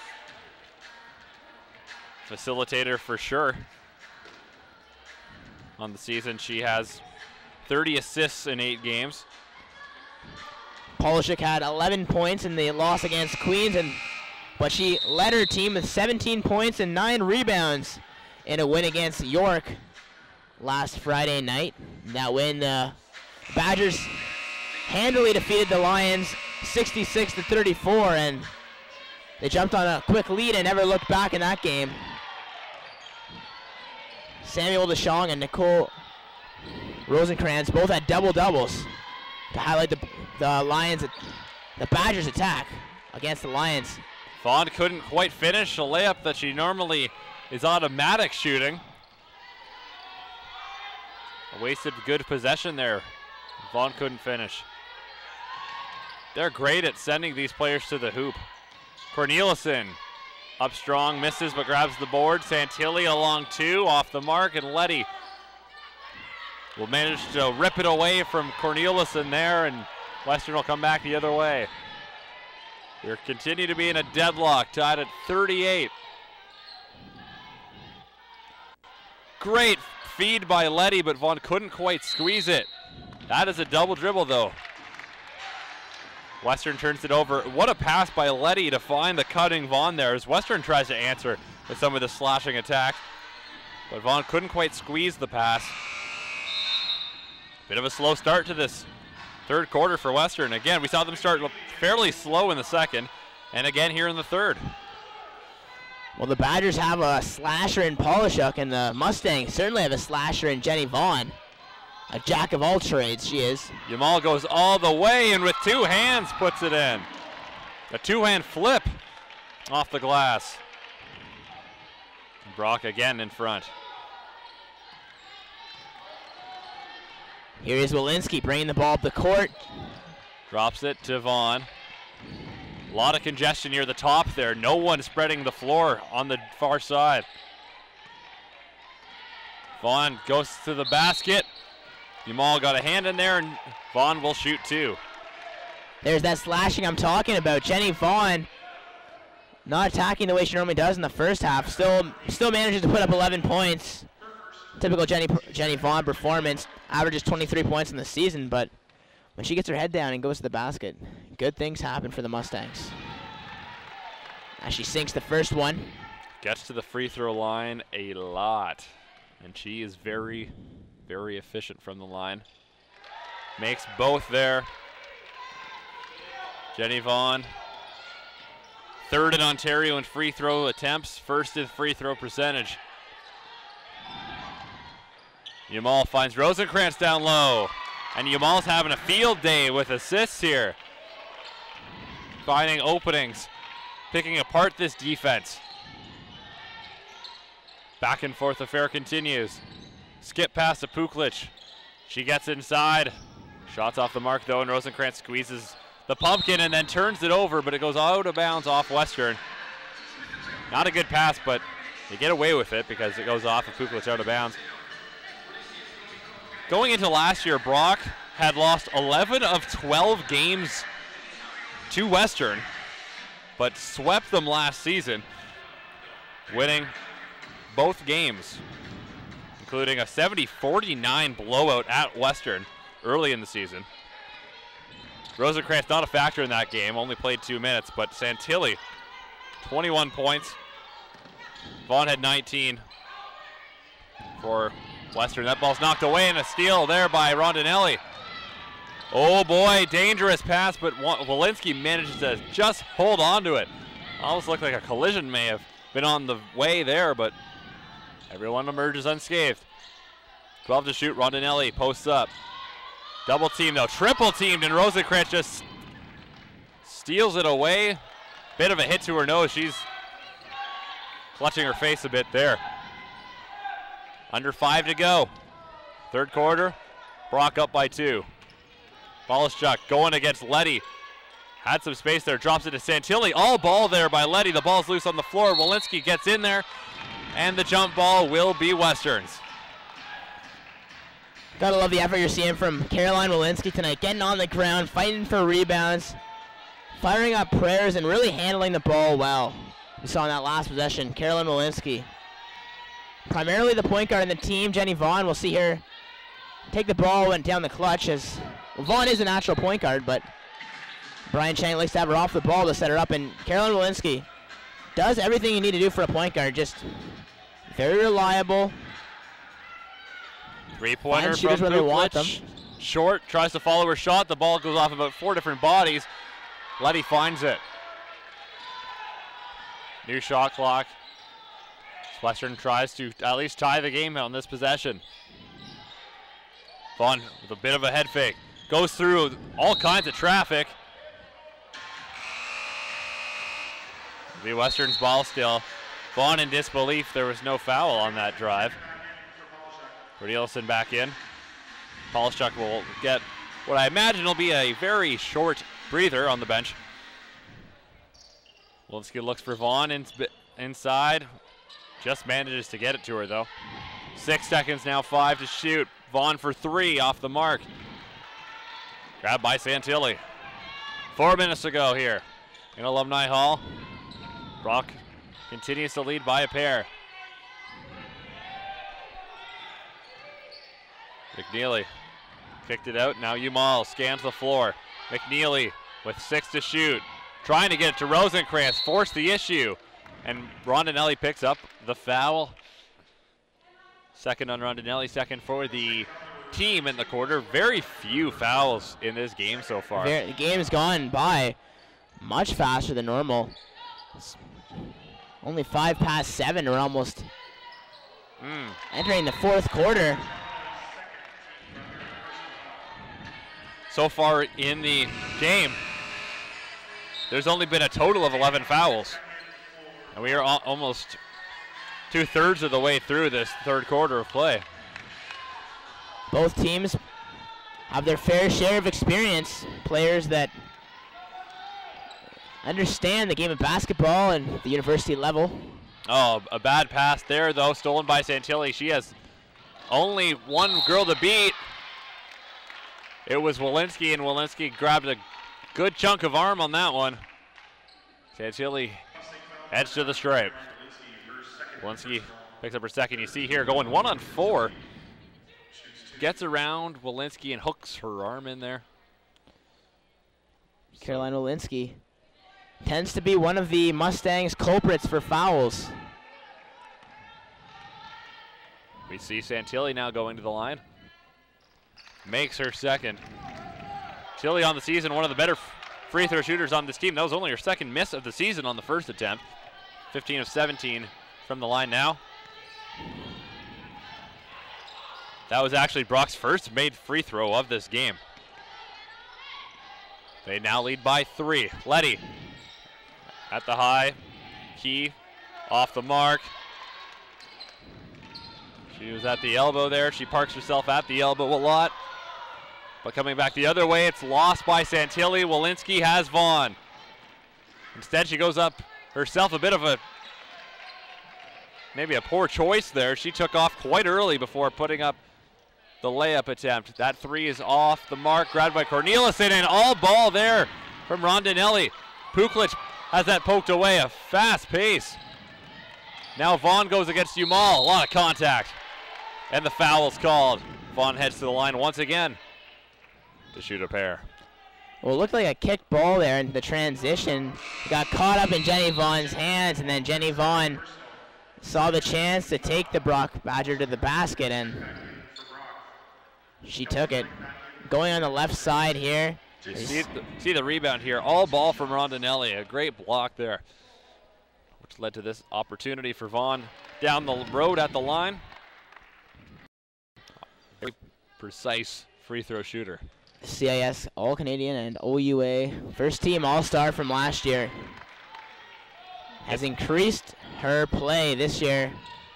Facilitator for sure. On the season, she has thirty assists in eight games. Polishuk had eleven points in the loss against Queens, and but she led her team with seventeen points and nine rebounds in a win against York last Friday night. That win, the Badgers handily defeated the Lions sixty-six to thirty-four, and they jumped on a quick lead and never looked back in that game. Samuel DeShong and Nicole Rosenkrantz both had double doubles to highlight the, the Lions, the Badgers attack against the Lions. Vaughn couldn't quite finish a layup that she normally is automatic shooting. A wasted good possession there. Vaughn couldn't finish. They're great at sending these players to the hoop. Corneliuson up strong, misses but grabs the board. Santilli along two, off the mark, and Letty will manage to rip it away from Corneliuson there, and Western will come back the other way. We continue to be in a deadlock, tied at thirty-eight. Great feed by Letty, but Vaughn couldn't quite squeeze it. That is a double dribble though. Western turns it over. What a pass by Letty to find the cutting Vaughn there as Western tries to answer with some of the slashing attack. But Vaughn couldn't quite squeeze the pass. Bit of a slow start to this third quarter for Western. Again, we saw them start fairly slow in the second, and again here in the third. Well, the Badgers have a slasher in Polishuk, and the Mustangs certainly have a slasher in Jenny Vaughn. A jack of all trades, she is. Yamal goes all the way and with two hands puts it in. A two-hand flip off the glass. Brock again in front. Here is Walensky bringing the ball up the court. Drops it to Vaughn. A lot of congestion near the top there. No one spreading the floor on the far side. Vaughn goes to the basket. Yamal got a hand in there, and Vaughn will shoot two. There's that slashing I'm talking about. Jenny Vaughn not attacking the way she normally does in the first half. Still, still manages to put up eleven points. Typical Jenny Jenny Vaughn performance. Averages twenty-three points in the season, but when she gets her head down and goes to the basket, good things happen for the Mustangs. As she sinks the first one. Gets to the free throw line a lot, and she is very, very efficient from the line. Makes both there. Jenny Vaughn, third in Ontario in free throw attempts, first in free throw percentage. Yamal finds Rosenkrantz down low, and Yamal's having a field day with assists here. Finding openings, picking apart this defense. Back and forth affair continues. Skip pass to Puklich. She gets inside. Shots off the mark though, and Rosenkrantz squeezes the pumpkin and then turns it over, but it goes out of bounds off Western. Not a good pass, but they get away with it because it goes off of Puklich out of bounds. Going into last year, Brock had lost eleven of twelve games to Western, but swept them last season, winning both games, including a seventy forty-nine blowout at Western early in the season. Rosenkrantz not a factor in that game, only played two minutes, but Santilli, twenty-one points. Vaughn had nineteen for Western. That ball's knocked away, and a steal there by Rondinelli. Oh boy, dangerous pass, but Walensky manages to just hold on to it. Almost looked like a collision may have been on the way there, but everyone emerges unscathed. twelve to shoot, Rondinelli posts up. Double team though, triple teamed, and Rosenkrantz just steals it away. Bit of a hit to her nose. She's clutching her face a bit there. Under five to go. Third quarter, Brock up by two. Balischuk going against Letty. Had some space there, drops it to Santilli. All ball there by Letty. The ball's loose on the floor. Walensky gets in there, and the jump ball will be Western's. Gotta love the effort you're seeing from Caroline Walensky tonight. Getting on the ground, fighting for rebounds, firing up prayers, and really handling the ball well. We saw in that last possession, Caroline Walensky. Primarily the point guard in the team, Jenny Vaughn. We'll see her take the ball and down the clutch as well, Vaughn is a natural point guard, but Brian Chang likes to have her off the ball to set her up, and Caroline Walensky does everything you need to do for a point guard. Just very reliable. Three-pointer from Puklich. Short, tries to follow her shot. The ball goes off about four different bodies. Letty finds it. New shot clock. Western tries to at least tie the game on this possession. Vaughn with a bit of a head fake. Goes through all kinds of traffic. The Western's ball still. Vaughn in disbelief. There was no foul on that drive. Cornelison back in. Polishchuk will get what I imagine will be a very short breather on the bench. Walensky looks for Vaughn in, inside. Just manages to get it to her though. Six seconds now, five to shoot. Vaughn for three off the mark. Grabbed by Santilli. Four minutes to go here in Alumni Hall. Brock continues to lead by a pair. McNeely kicked it out. Now Umal scans the floor. McNeely with six to shoot. Trying to get it to Rosenkrantz. Forced the issue. And Rondinelli picks up the foul. Second on Rondinelli, second for the team in the quarter. Very few fouls in this game so far. The game's gone by much faster than normal. It's only five past seven. We're almost mm. entering the fourth quarter. So far in the game, there's only been a total of eleven fouls. And we are al almost two-thirds of the way through this third quarter of play. Both teams have their fair share of experience. Players that understand the game of basketball and the university level. Oh, a bad pass there, though, stolen by Santilli. She has only one girl to beat. It was Walensky, and Walensky grabbed a good chunk of arm on that one. Santilli heads to the stripe. Walensky picks up her second. You see here going one on four. Gets around Walensky and hooks her arm in there. Caroline Walensky tends to be one of the Mustangs' culprits for fouls. We see Santilli now going to the line. Makes her second. Tilly on the season, one of the better free throw shooters on this team. That was only her second miss of the season on the first attempt. fifteen of seventeen from the line now. That was actually Brock's first made free throw of this game. They now lead by three. Letty at the high. Key off the mark. She was at the elbow there. She parks herself at the elbow a lot. But coming back the other way, it's lost by Santilli. Walensky has Vaughn. Instead, she goes up herself. A bit of a, maybe a poor choice there. She took off quite early before putting up the layup attempt. That three is off the mark, grabbed by Corneliuson, and all ball there from Rondinelli. Puklich has that poked away, a fast pace. Now Vaughn goes against Umal, a lot of contact. And the foul's called. Vaughn heads to the line once again to shoot a pair. Well, it looked like a kicked ball there in the transition. It got caught up in Jenny Vaughn's hands, and then Jenny Vaughn saw the chance to take the Brock Badger to the basket, and she took it. Going on the left side here. You see the, see the rebound here. All ball from Rondinelli. A great block there, which led to this opportunity for Vaughn down the road at the line. Very precise free throw shooter. C I S All-Canadian and O U A first team All-Star from last year. Has increased her play this year.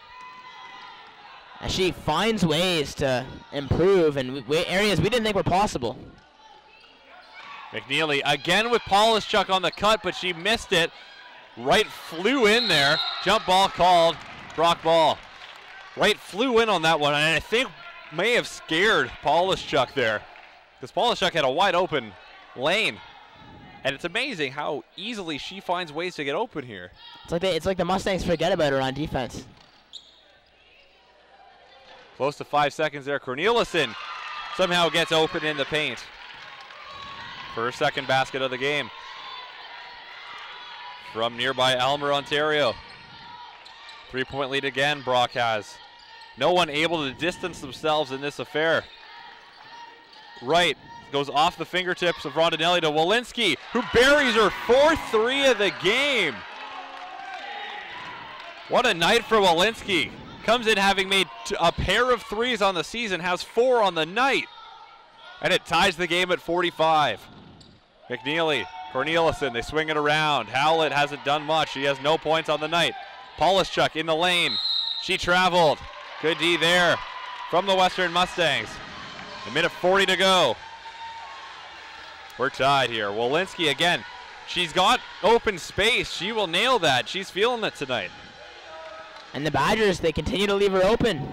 And she finds ways to improve in areas we didn't think were possible. McNeely again with Polishchuk on the cut, but she missed it. Wright flew in there. Jump ball called. Brock ball. Wright flew in on that one, and I think may have scared Polishchuk there, because Polishchuk had a wide open lane. And it's amazing how easily she finds ways to get open here. It's like they, it's like the Mustangs forget about her on defense. Close to five seconds there. Corneliuson somehow gets open in the paint for her second basket of the game. From nearby Elmer, Ontario. Three-point lead again, Brock has. No one able to distance themselves in this affair. Wright goes off the fingertips of Rondinelli to Walensky, who buries her fourth three of the game. What a night for Walensky. Comes in having made t a pair of threes on the season, has four on the night. And it ties the game at forty-five. McNeely, Corneliuson, they swing it around. Howlett hasn't done much. She has no points on the night. Polishchuk in the lane. She traveled. Good D there from the Western Mustangs. A minute forty to go. We're tied here. Walensky again. She's got open space. She will nail that. She's feeling it tonight. And the Badgers, they continue to leave her open.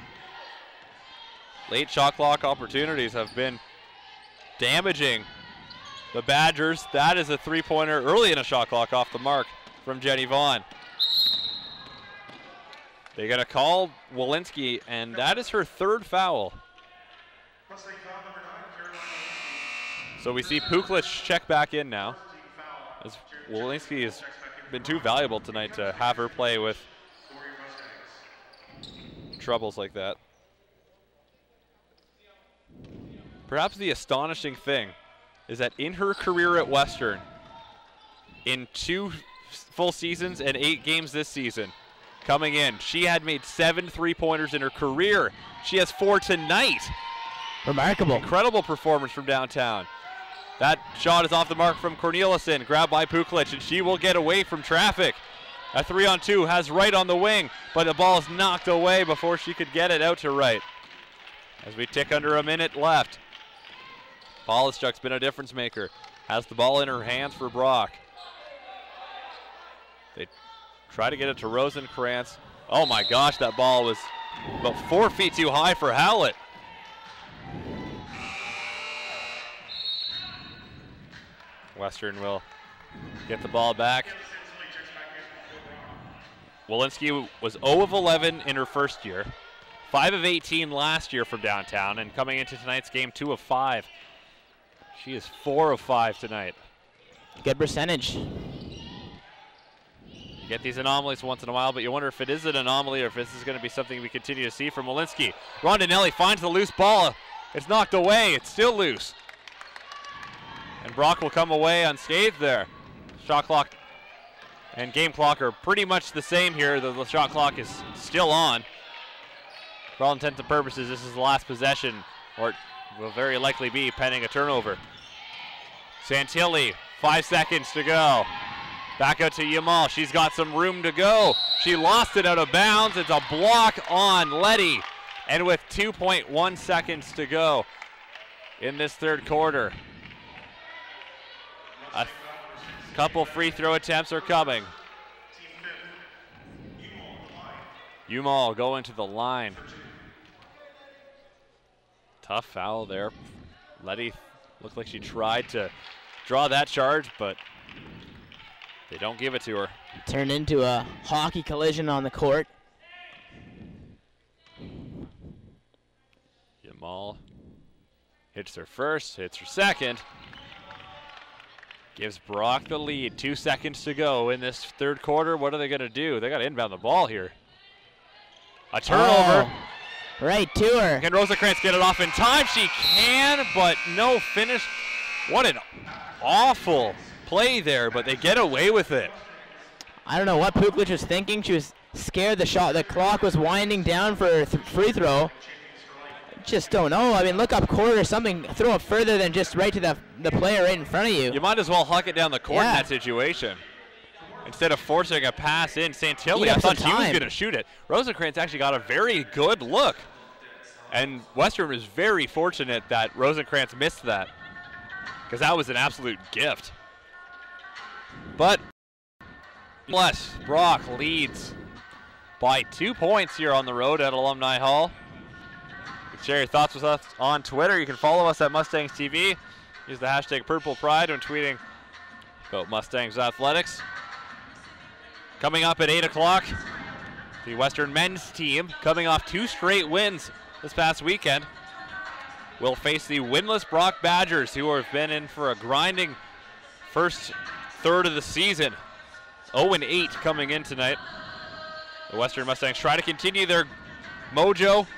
Late shot clock opportunities have been damaging the Badgers. That is a three-pointer early in a shot clock off the mark from Jenny Vaughn. They're going to call Walensky, and that is her third foul. So we see Puklich check back in now, as Walensky has been too valuable tonight to have her play with troubles like that. Perhaps the astonishing thing is that in her career at Western, in two full seasons and eight games this season, coming in, she had made seven three-pointers in her career. She has four tonight. Remarkable. Incredible performance from downtown. That shot is off the mark from Corneliuson, grabbed by Puklich, and she will get away from traffic. A three on two has Wright on the wing, but the ball is knocked away before she could get it out to Wright. As we tick under a minute left. Polishchuk's been a difference maker. Has the ball in her hands for Brock. They try to get it to Rosenkrantz. Oh my gosh, that ball was about four feet too high for Howlett. Western will get the ball back. Walensky was zero of eleven in her first year, five of eighteen last year from downtown, and coming into tonight's game, two of five. She is four of five tonight. Good percentage. You get these anomalies once in a while, but you wonder if it is an anomaly or if this is going to be something we continue to see from Walensky. Rondinelli finds the loose ball. It's knocked away. It's still loose. And Brock will come away unscathed there. Shot clock and game clock are pretty much the same here. The, the shot clock is still on. For all intents and purposes, this is the last possession, or it will very likely be pending a turnover. Santilli, five seconds to go. Back out to Yamal. She's got some room to go. She lost it out of bounds. It's a block on Letty. And with two point one seconds to go in this third quarter, a couple free throw attempts are coming. Yamal going to the line. Tough foul there. Letty looked like she tried to draw that charge, but they don't give it to her. Turned into a hockey collision on the court. Yamal hits her first, hits her second. Gives Brock the lead. Two seconds to go in this third quarter. What are they going to do? They got to inbound the ball here. A turnover. Oh, right to her. Can Rosenkrantz get it off in time? She can, but no finish. What an awful play there, but they get away with it. I don't know what Puklich was thinking. She was scared the shot. The clock was winding down for a th free throw. Just don't know. I mean, look up court or something. Throw it further than just right to the, the player right in front of you. You might as well huck it down the court yeah. in that situation. Instead of forcing a pass in, Santilli, I thought she was going to shoot it. Rosenkrantz actually got a very good look. And Western was very fortunate that Rosenkrantz missed that, because that was an absolute gift. But plus, Brock leads by two points here on the road at Alumni Hall. You can share your thoughts with us on Twitter. You can follow us at Mustangs T V. Use the hashtag Purple Pride when tweeting about Mustangs athletics. Coming up at eight o'clock, the Western men's team, coming off two straight wins this past weekend, will face the winless Brock Badgers, who have been in for a grinding first third of the season. oh and eight coming in tonight. The Western Mustangs try to continue their mojo.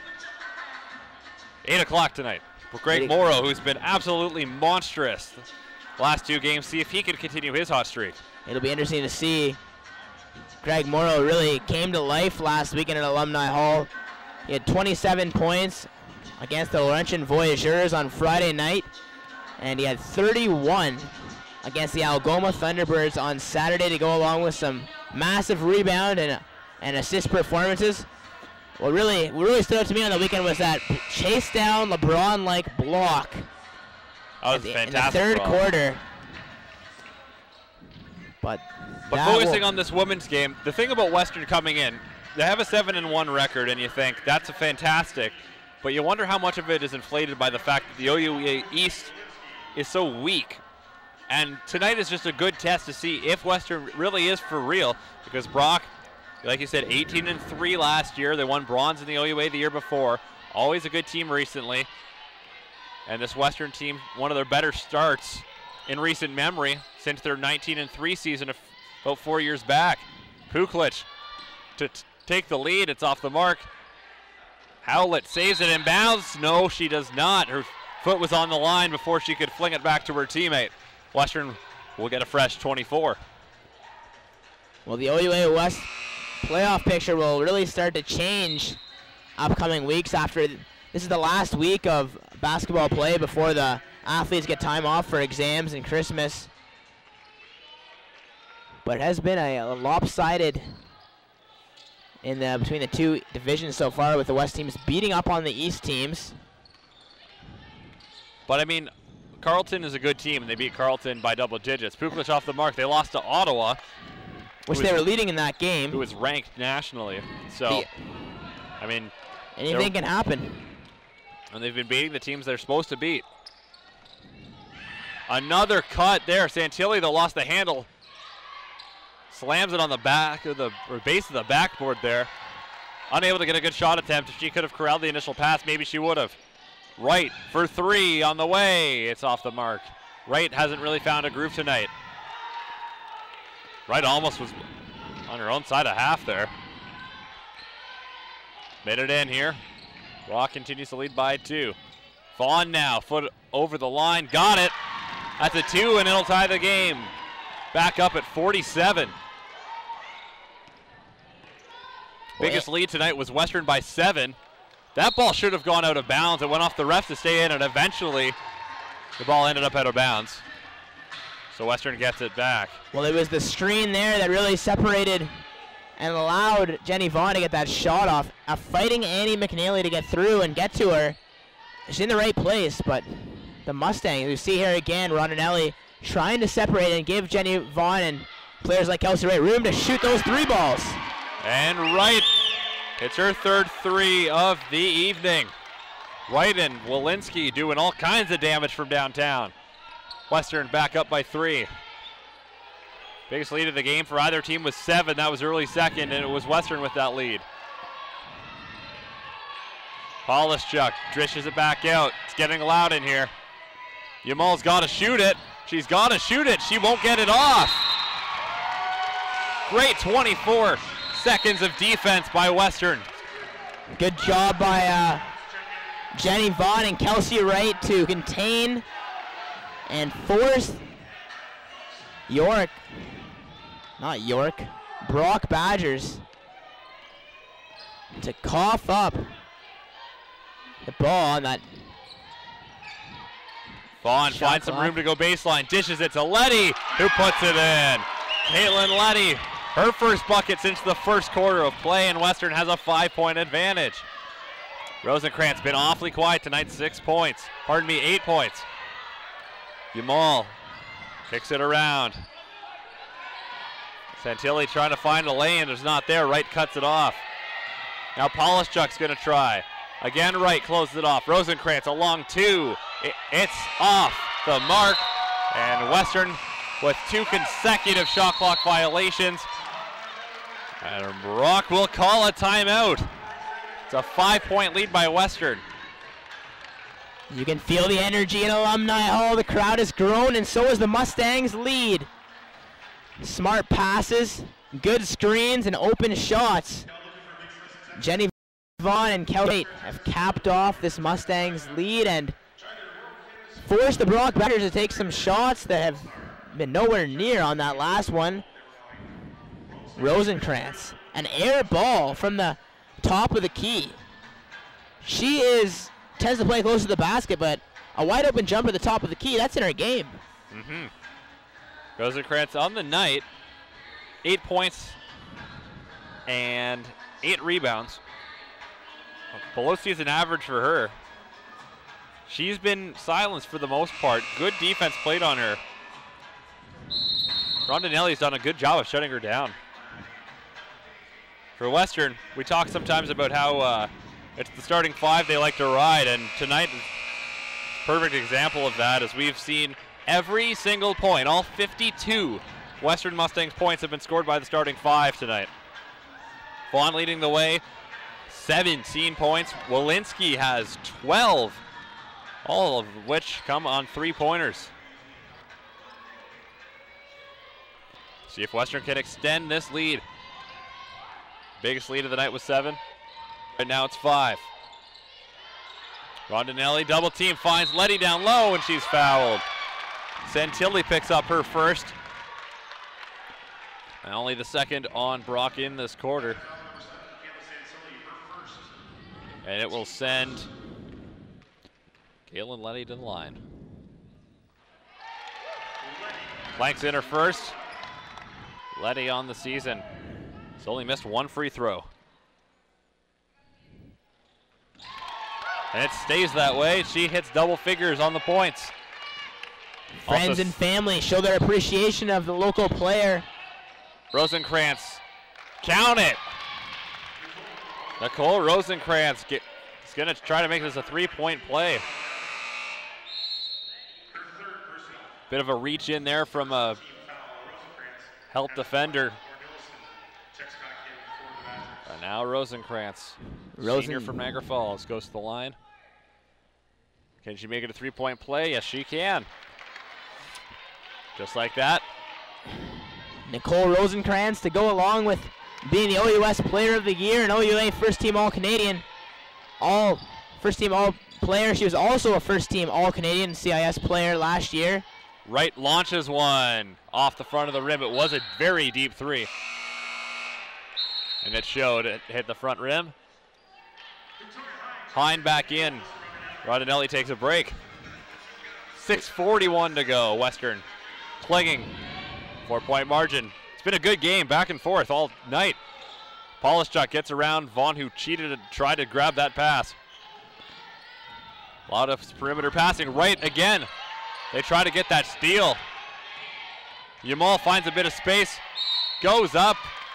eight o'clock tonight for Greg Morrow, who's been absolutely monstrous the last two games. See if he can continue his hot streak. It'll be interesting to see. Greg Morrow really came to life last weekend at Alumni Hall. He had twenty-seven points against the Laurentian Voyageurs on Friday night, and he had thirty-one against the Algoma Thunderbirds on Saturday to go along with some massive rebound and, and assist performances. What really, what really stood out to me on the weekend was that chase down LeBron-like block that was the, fantastic in the third block. quarter. But But focusing on this women's game, the thing about Western coming in, they have a seven and one record, and you think that's a fantastic, but you wonder how much of it is inflated by the fact that the O U A East is so weak. And tonight is just a good test to see if Western really is for real, because Brock, like you said, eighteen and three last year. They won bronze in the O U A the year before. Always a good team recently. And this Western team, one of their better starts in recent memory since their nineteen and three season about four years back. Puklich to t take the lead. It's off the mark. Howlett saves it in bounds. No, she does not. Her foot was on the line before she could fling it back to her teammate. Western will get a fresh twenty-four. Well, the O U A West playoff picture will really start to change upcoming weeks after th this is the last week of basketball play before the athletes get time off for exams and Christmas. But it has been a, a lopsided in the, between the two divisions so far, with the West teams beating up on the East teams. But I mean, Carleton is a good team, and they beat Carleton by double digits. Puklich off the mark. They lost to Ottawa, which they were leading in that game. Who was ranked nationally. So, the, I mean, anything can happen. And they've been beating the teams they're supposed to beat. Another cut there. Santilli, though, lost the handle. Slams it on the back of the or base of the backboard there. Unable to get a good shot attempt. If she could have corralled the initial pass, maybe she would have. Wright for three on the way. It's off the mark. Wright hasn't really found a groove tonight. Wright almost was on her own side of half there. Made it in here. Rock continues to lead by two. Vaughn now, foot over the line, got it. That's a two, and it'll tie the game. Back up at forty-seven. Biggest lead tonight was Western by seven. That ball should have gone out of bounds. It went off the ref to stay in, and eventually the ball ended up out of bounds. So Western gets it back. Well, it was the screen there that really separated and allowed Jenny Vaughn to get that shot off. Uh, fighting Annie McNeely to get through and get to her. She's in the right place, but the Mustangs, you see here again, Rondinelli trying to separate and give Jenny Vaughn and players like Kelsey Wright room to shoot those three balls. And Wright hits her third three of the evening. Wright and Walensky doing all kinds of damage from downtown. Western back up by three. Biggest lead of the game for either team was seven. That was early second, and it was Western with that lead. Polishchuk dishes it back out. It's getting loud in here. Yamal's got to shoot it. She's got to shoot it. She won't get it off. Great twenty-four seconds of defense by Western. Good job by uh, Jenny Vaughn and Kelsey Wright to contain and force York, not York, Brock Badgers to cough up the ball on that. Vaughn finds some room to go baseline, dishes it to Letty, who puts it in. Caitlin Letty, her first bucket since the first quarter of play, and Western has a five-point advantage. Rosenkrantz been awfully quiet tonight, six points. Pardon me, eight points. Yamal kicks it around. Santilli trying to find a lane, it's not there. Wright cuts it off. Now Polishchuk's going to try. Again, Wright closes it off. Rosenkrantz a long two. It, it's off the mark, and Western with two consecutive shot clock violations. And Brock will call a timeout. It's a five-point lead by Western. You can feel the energy in Alumni Hall. The crowd has grown, and so has the Mustangs' lead. Smart passes, good screens, and open shots. Jenny Vaughn and Kelly have capped off this Mustangs lead and forced the Brock Badgers to take some shots that have been nowhere near on that last one. Rosenkrantz, an air ball from the top of the key. She is tends to play close to the basket, but a wide open jumper at the top of the key, that's in her game. Mm-hmm. Rosenkrantz on the night, eight points and eight rebounds. Below season average for her. She's been silenced for the most part. Good defense played on her. Rondinelli's done a good job of shutting her down. For Western, we talk sometimes about how uh, it's the starting five they like to ride, and tonight is a perfect example of that, as we've seen every single point, all fifty-two Western Mustangs points have been scored by the starting five tonight. Vaughn leading the way, seventeen points. Walensky has twelve, all of which come on three-pointers. See if Western can extend this lead. Biggest lead of the night was seven. Right now it's five. Rondinelli double team, finds Letty down low, and she's fouled. Santilli picks up her first. And only the second on Brock in this quarter. And it will send Caitlin Letty to the line. Planks in her first. Letty on the season. She's only missed one free throw. And it stays that way. She hits double figures on the points. Friends Also and family show their appreciation of the local player. Rosenkrantz, count it. Nicole Rosenkrantz get, is going to try to make this a three-point play. Bit of a reach in there from a help defender. And now Rosenkrantz, Rosen senior from Niagara Falls, goes to the line. Can she make it a three-point play? Yes, she can. Just like that. Nicole Rosenkrantz to go along with being the O U S Player of the Year and O U A First Team All-Canadian. All First Team All-Player. She was also a First Team All-Canadian C I S player last year. Wright launches one off the front of the rim. It was a very deep three. And it showed. It hit the front rim. Hine back in. Rondinelli takes a break. six forty-one to go. Western clinging. Four-point margin. It's been a good game, back and forth all night. Polishchuk gets around Vaughn, who cheated and tried to grab that pass. A lot of perimeter passing right again. They try to get that steal. Yamal finds a bit of space, goes up.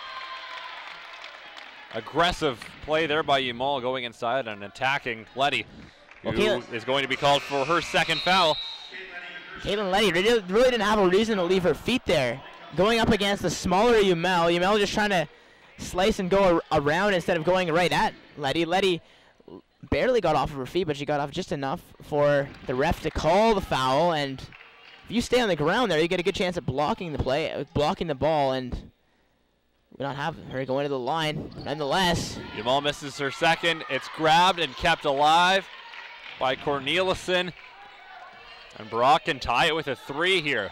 Aggressive play there by Yamal, going inside and attacking Letty, who well, is going to be called for her second foul. Caitlin Letty really, really didn't have a reason to leave her feet there. Going up against the smaller Yamal, Yamal just trying to slice and go ar around instead of going right at Letty. Letty barely got off of her feet, but she got off just enough for the ref to call the foul. And if you stay on the ground there, you get a good chance at blocking the play, uh, blocking the ball, and we don't have her going to the line. Nonetheless, Yamal misses her second. It's grabbed and kept alive by Corneliuson, and Brock can tie it with a three here.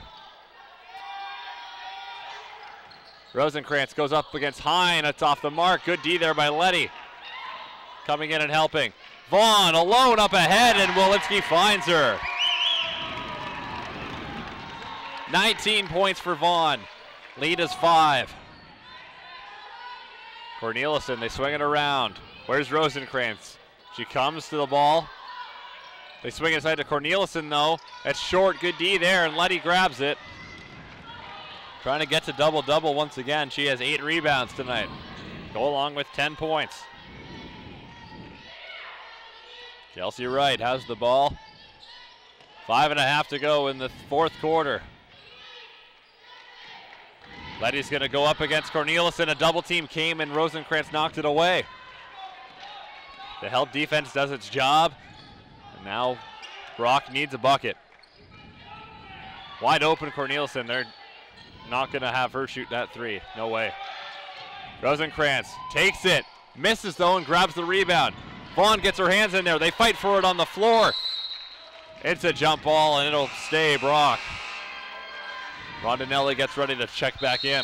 Rosenkrantz goes up against Hine. It's off the mark. Good D there by Letty. Coming in and helping. Vaughn alone up ahead, and Walensky finds her. nineteen points for Vaughn. Lead is five. Corneliuson, they swing it around. Where's Rosenkrantz? She comes to the ball. They swing inside to Corneliuson, though. It's short, good D there, and Letty grabs it. Trying to get to double-double once again. She has eight rebounds tonight. Go along with ten points. Kelsey Wright has the ball. Five and a half to go in the fourth quarter. Letty's going to go up against Corneliuson. A double team came and Rosenkrantz knocked it away. The help defense does its job. And now Brock needs a bucket. Wide open Corneliuson. They're not going to have her shoot that three. No way. Rosenkrantz takes it. Misses though and grabs the rebound. Vaughn gets her hands in there. They fight for it on the floor. It's a jump ball and it'll stay Brock. Rondinelli gets ready to check back in.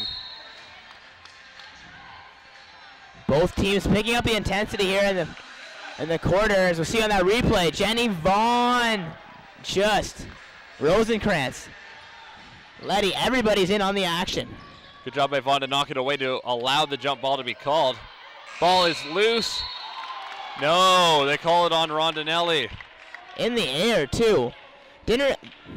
Both teams picking up the intensity here in the in the quarter, as we'll see on that replay. Jenny Vaughn, just Rosenkrantz, Letty, everybody's in on the action. Good job by Vaughn to knock it away to allow the jump ball to be called. Ball is loose. No, they call it on Rondinelli. In the air too. Dinner.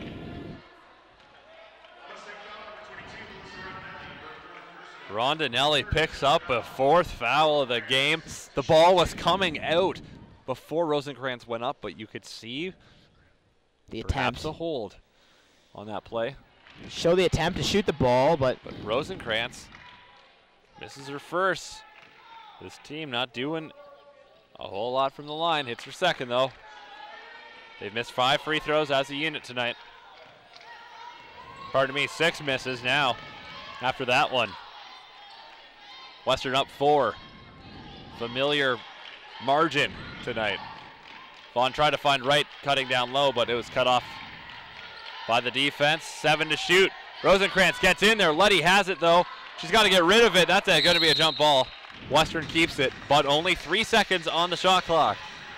Rondinelli picks up a fourth foul of the game. The ball was coming out before Rosenkrantz went up, but you could see the perhaps attempt. a hold on that play. Show the attempt to shoot the ball, but, but Rosenkrantz misses her first. This team not doing a whole lot from the line. Hits her second though. They've missed five free throws as a unit tonight. Pardon me, six misses now after that one. Western up four. Familiar margin tonight. Vaughn tried to find Wright cutting down low, but it was cut off by the defense. Seven to shoot. Rosenkrantz gets in there. Letty has it though. She's got to get rid of it. That's going to be a jump ball. Western keeps it, but only three seconds on the shot clock.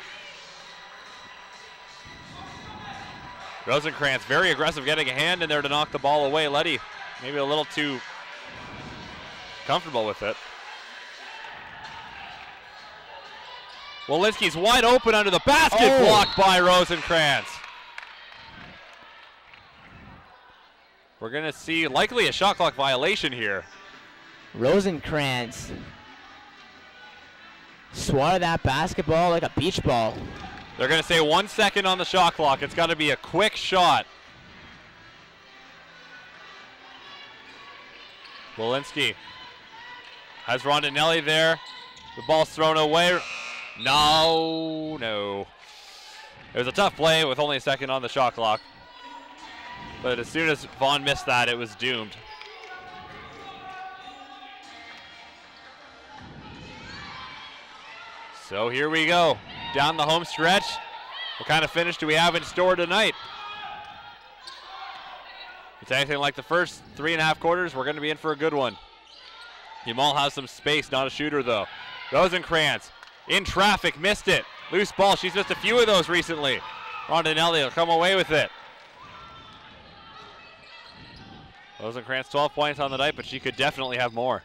Rosenkrantz very aggressive, getting a hand in there to knock the ball away. Letty maybe a little too comfortable with it. Walensky's wide open under the basket, oh. Blocked by Rosenkrantz. We're going to see likely a shot clock violation here. Rosenkrantz swatted that basketball like a beach ball. They're going to say one second on the shot clock. It's got to be a quick shot. Walensky has Rondinelli there. The ball's thrown away. No, no. It was a tough play with only a second on the shot clock. But as soon as Vaughn missed that, it was doomed. So here we go, down the home stretch. What kind of finish do we have in store tonight? If it's anything like the first three and a half quarters, we're going to be in for a good one. Yamal has some space, not a shooter though. Rosenkrantz in traffic, missed it. Loose ball, she's missed a few of those recently. Rondinelli will come away with it. Rosenkrantz twelve points on the night, but she could definitely have more.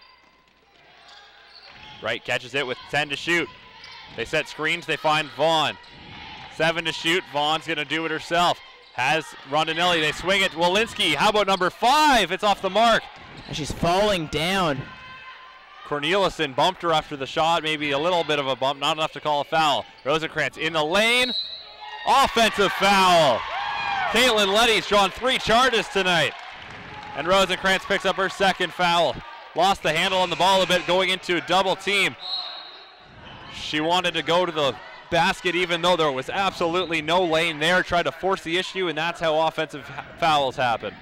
Wright catches it with ten to shoot. They set screens, they find Vaughn. Seven to shoot, Vaughn's gonna do it herself. Has Rondinelli, they swing it, Walensky, how about number five? It's off the mark. And she's falling down. Corneliuson bumped her after the shot, maybe a little bit of a bump, not enough to call a foul. Rosenkrantz in the lane, offensive foul. Caitlin Letty's drawn three charges tonight. And Rosenkrantz picks up her second foul. Lost the handle on the ball a bit going into a double team. She wanted to go to the basket even though there was absolutely no lane there, tried to force the issue, and that's how offensive fouls happen.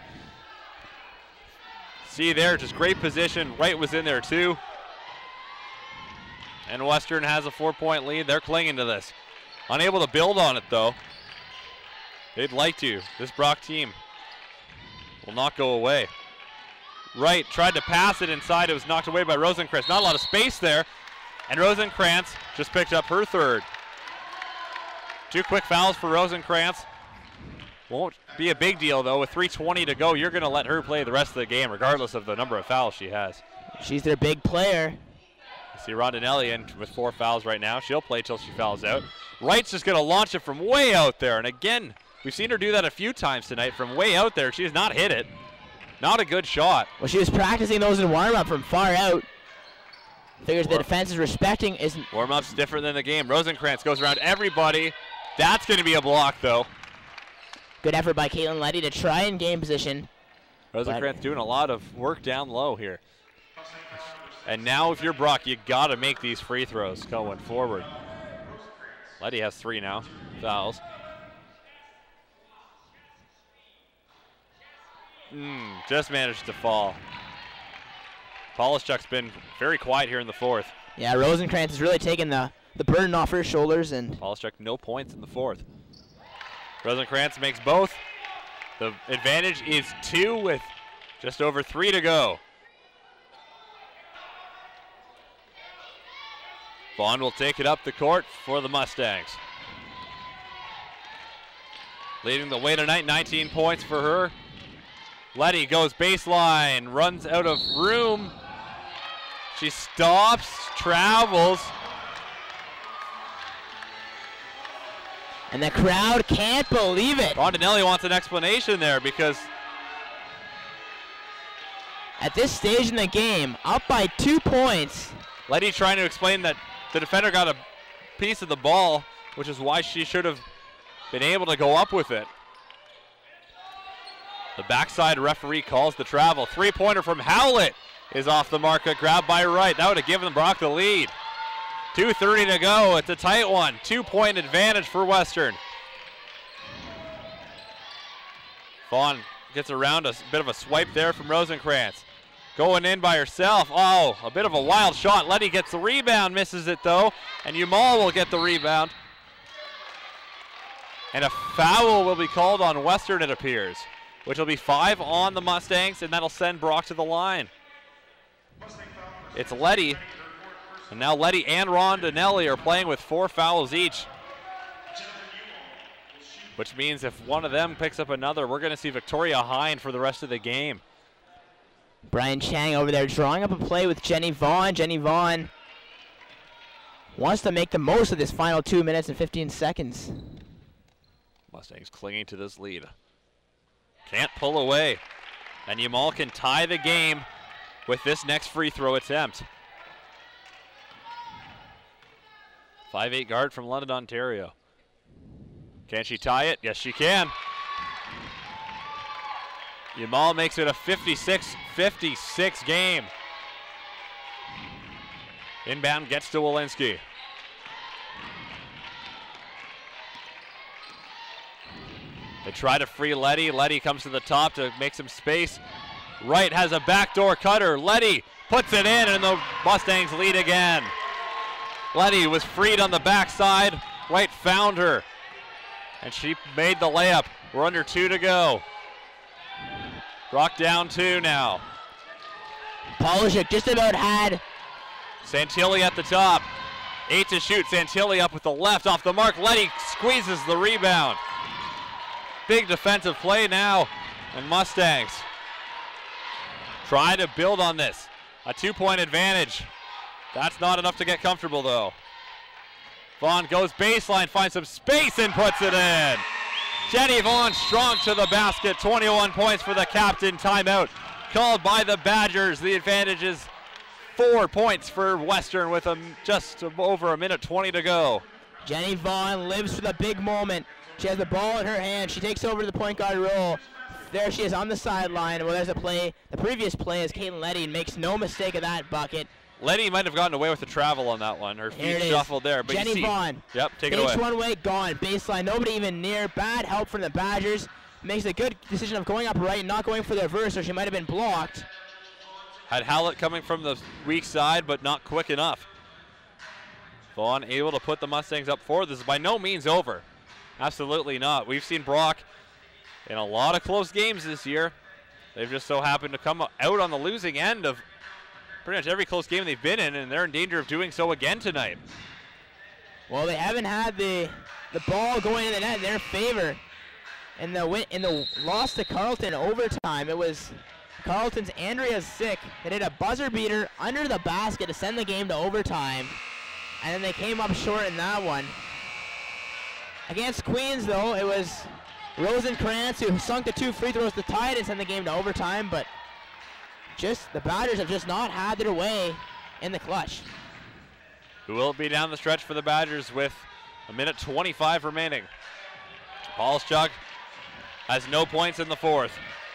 See there, just great position. Wright was in there too. And Western has a four-point lead. They're clinging to this. Unable to build on it though. They'd like to. This Brock team will not go away. Wright tried to pass it inside. It was knocked away by Rosenkrantz. Not a lot of space there. And Rosenkrantz just picked up her third. Two quick fouls for Rosenkrantz. Won't be a big deal though. With three twenty to go, you're going to let her play the rest of the game regardless of the number of fouls she has. She's their big player. You see Rondinelli in with four fouls right now. She'll play till she fouls out. Wright's just going to launch it from way out there. And again, we've seen her do that a few times tonight from way out there. She has not hit it. Not a good shot. Well, she was practicing those in warm-up from far out. Figures the defense is respecting isn't. Warm-up's different than the game. Rosenkrantz goes around everybody. That's going to be a block, though. Good effort by Caitlin Letty to try and gain position. Rosenkrantz doing a lot of work down low here. And now if you're Brock, you got to make these free throws going forward. Letty has three now. Fouls. Mm, just managed to fall. Polishchuk's been very quiet here in the fourth. Yeah, Rosenkrantz has really taken the, the burden off her shoulders. And Polishchuk no points in the fourth. Rosenkrantz makes both. The advantage is two with just over three to go. Vaughn will take it up the court for the Mustangs. Leading the way tonight, nineteen points for her. Letty goes baseline, runs out of room. She stops, travels. And the crowd can't believe it. Rondinelli wants an explanation there because at this stage in the game, up by two points. Letty trying to explain that the defender got a piece of the ball, which is why she should have been able to go up with it. The backside referee calls the travel. Three-pointer from Howlett is off the mark. A grab by Wright. That would have given Brock the lead. two thirty to go. It's a tight one. Two-point advantage for Western. Vaughn gets around a bit of a swipe there from Rosenkrantz. Going in by herself. Oh, a bit of a wild shot. Letty gets the rebound, misses it though. And Umal will get the rebound. And a foul will be called on Western, it appears, which will be five on the Mustangs, and that'll send Brock to the line. It's Letty, and now Letty and Rondinelli are playing with four fouls each, which means if one of them picks up another, we're going to see Victoria Hine for the rest of the game. Brian Chang over there drawing up a play with Jenny Vaughn. Jenny Vaughn wants to make the most of this final two minutes and fifteen seconds. Mustangs clinging to this lead. Can't pull away. And Yamal can tie the game with this next free throw attempt. five eight guard from London, Ontario. Can she tie it? Yes, she can. Yamal makes it a fifty-six fifty-six game. Inbound gets to Walensky. They try to free Letty. Letty comes to the top to make some space. Wright has a backdoor cutter. Letty puts it in, and the Mustangs lead again. Letty was freed on the backside. Wright found her, and she made the layup. We're under two to go. Brock down two now. Polishchuk just about had. Santilli at the top. Eight to shoot. Santilli up with the left off the mark. Letty squeezes the rebound. Big defensive play now, and Mustangs Try to build on this. A two-point advantage. That's not enough to get comfortable, though. Vaughn goes baseline, finds some space, and puts it in. Jenny Vaughn strong to the basket. twenty-one points for the captain. Timeout called by the Badgers. The advantage is four points for Western with a, just over a minute twenty to go. Jenny Vaughn lives for the big moment. She has the ball in her hand. She takes over the point guard role. There she is on the sideline. Well, there's a play. The previous play is Caitlin Letty, makes no mistake of that bucket. Letty might have gotten away with the travel on that one. Her feet shuffled there. But Jenny you see, Vaughn. Yep, take it Takes away. one way, gone. Baseline, nobody even near. Bad help from the Badgers. Makes a good decision of going up right and not going for the reverse, or she might have been blocked. Had Hallett coming from the weak side, but not quick enough. Vaughn able to put the Mustangs up forward. This is by no means over. Absolutely not. We've seen Brock in a lot of close games this year. They've just so happened to come out on the losing end of pretty much every close game they've been in, and they're in danger of doing so again tonight. Well, they haven't had the the ball going in the net in their favor. In the win, in the loss to Carleton overtime, it was Carleton's Andrea Sick that hit a buzzer beater under the basket to send the game to overtime, and then they came up short in that one. Against Queens, though, it was Rosenkrantz who sunk the two free throws to tie it and send the game to overtime, but just the Badgers have just not had their way in the clutch. Who will it be down the stretch for the Badgers with a minute twenty-five remaining? Polishchuk has no points in the fourth.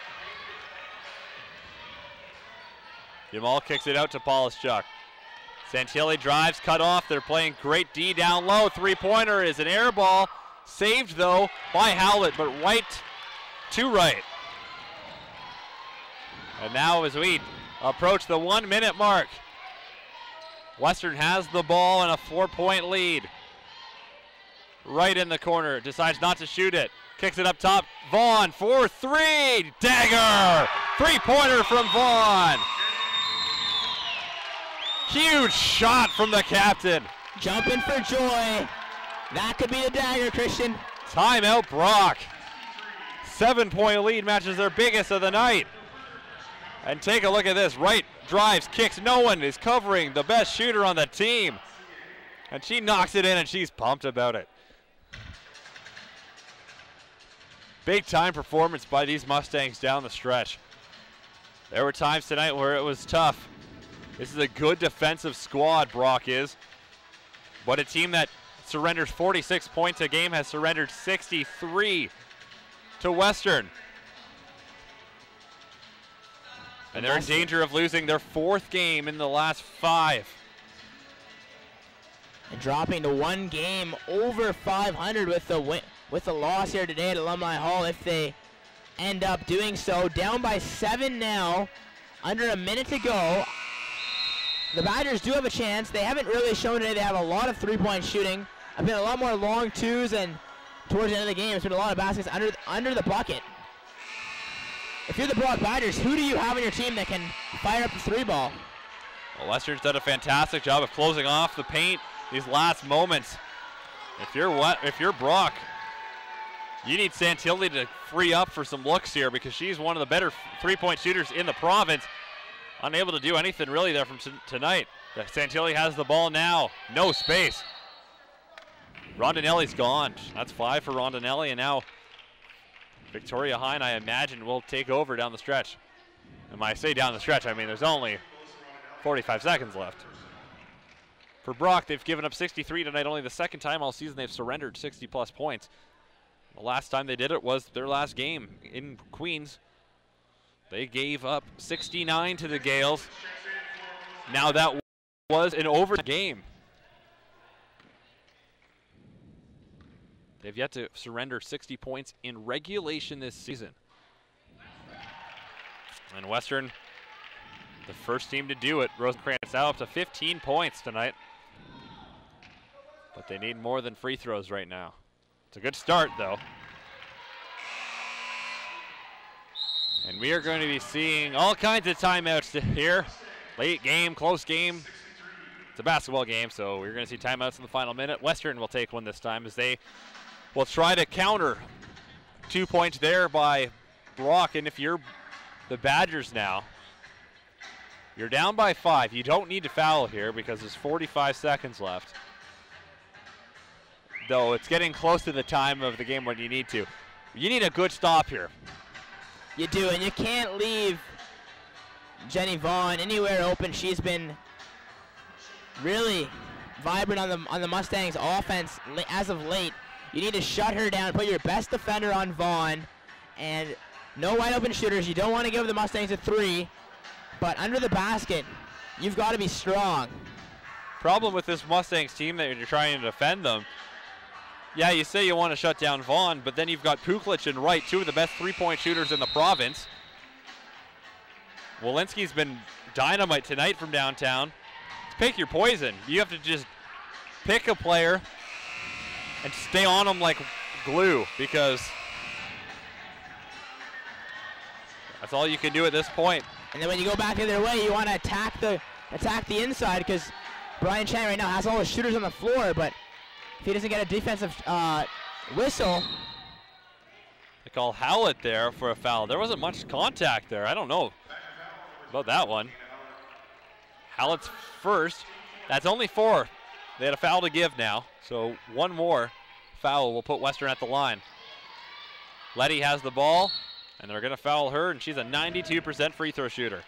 Jamal kicks it out to Polishchuk. Santilli drives, cut off. They're playing great D down low. Three-pointer is an air ball. Saved, though, by Howlett, but right to right. And now as we approach the one-minute mark, Western has the ball and a four-point lead. Right in the corner, decides not to shoot it. Kicks it up top, Vaughn for three, dagger! Three-pointer from Vaughn. Huge shot from the captain. Jumping for joy. That could be the dagger, Christian. Timeout, Brock. Seven-point lead matches their biggest of the night. And take a look at this. Right drives, kicks. No one is covering the best shooter on the team. And she knocks it in, and she's pumped about it. Big-time performance by these Mustangs down the stretch. There were times tonight where it was tough. This is a good defensive squad, Brock is. But a team that surrenders forty-six points a game has surrendered sixty-three to Western. And they're in danger of losing their fourth game in the last five. And dropping to one game over five hundred with the win, with the loss here today at Alumni Hall if they end up doing so. Down by seven now, under a minute to go. The Badgers do have a chance. They haven't really shown today. They have a lot of three-point shooting. I've been a lot more long twos, and towards the end of the game, it's been a lot of baskets under under the bucket. If you're the Brock Badgers, who do you have on your team that can fire up the three ball? Well, Western's done a fantastic job of closing off the paint these last moments. If you're what? If you're Brock, you need Santilli to free up for some looks here because she's one of the better three-point shooters in the province. Unable to do anything really there from t tonight. Santilli has the ball now. No space. Rondinelli's gone. That's five for Rondinelli, and now Victoria Hine, I imagine, will take over down the stretch. And when I say down the stretch, I mean there's only forty-five seconds left. For Brock, they've given up sixty-three tonight, only the second time all season they've surrendered sixty plus points. The last time they did it was their last game in Queens. They gave up sixty-nine to the Gales. Now that was an over game. They've yet to surrender sixty points in regulation this season. And Western, the first team to do it. Rosenkrantz now up to fifteen points tonight. But they need more than free throws right now. It's a good start, though. And we are going to be seeing all kinds of timeouts here. Late game, close game. It's a basketball game, so we're going to see timeouts in the final minute. Western will take one this time as they will try to counter two points there by Brock. And if you're the Badgers now, You're down by five. You don't need to foul here because there's forty-five seconds left. Though it's getting close to the time of the game when you need to. You need a good stop here. You do, and you can't leave Jenny Vaughn anywhere open. She's been really vibrant on the on the Mustangs offense as of late. You need to shut her down, put your best defender on Vaughn, and no wide open shooters. You don't want to give the Mustangs a three, but under the basket, you've got to be strong. Problem with this Mustangs team that you're trying to defend them, yeah, you say you want to shut down Vaughn, but then you've got Puklich and Wright, two of the best three-point shooters in the province. Walensky's been dynamite tonight from downtown. Pick your poison. You have to just pick a player and stay on them like glue, because that's all you can do at this point. And then when you go back the other way, you want to attack the attack the inside, because Brian Chang right now has all the shooters on the floor, but if he doesn't get a defensive uh, whistle. They call Howlett there for a foul. There wasn't much contact there. I don't know about that one. Hallett's first. That's only four. They had a foul to give now, so one more foul will put Western at the line. Letty has the ball, and they're going to foul her, and she's a ninety-two percent free throw shooter.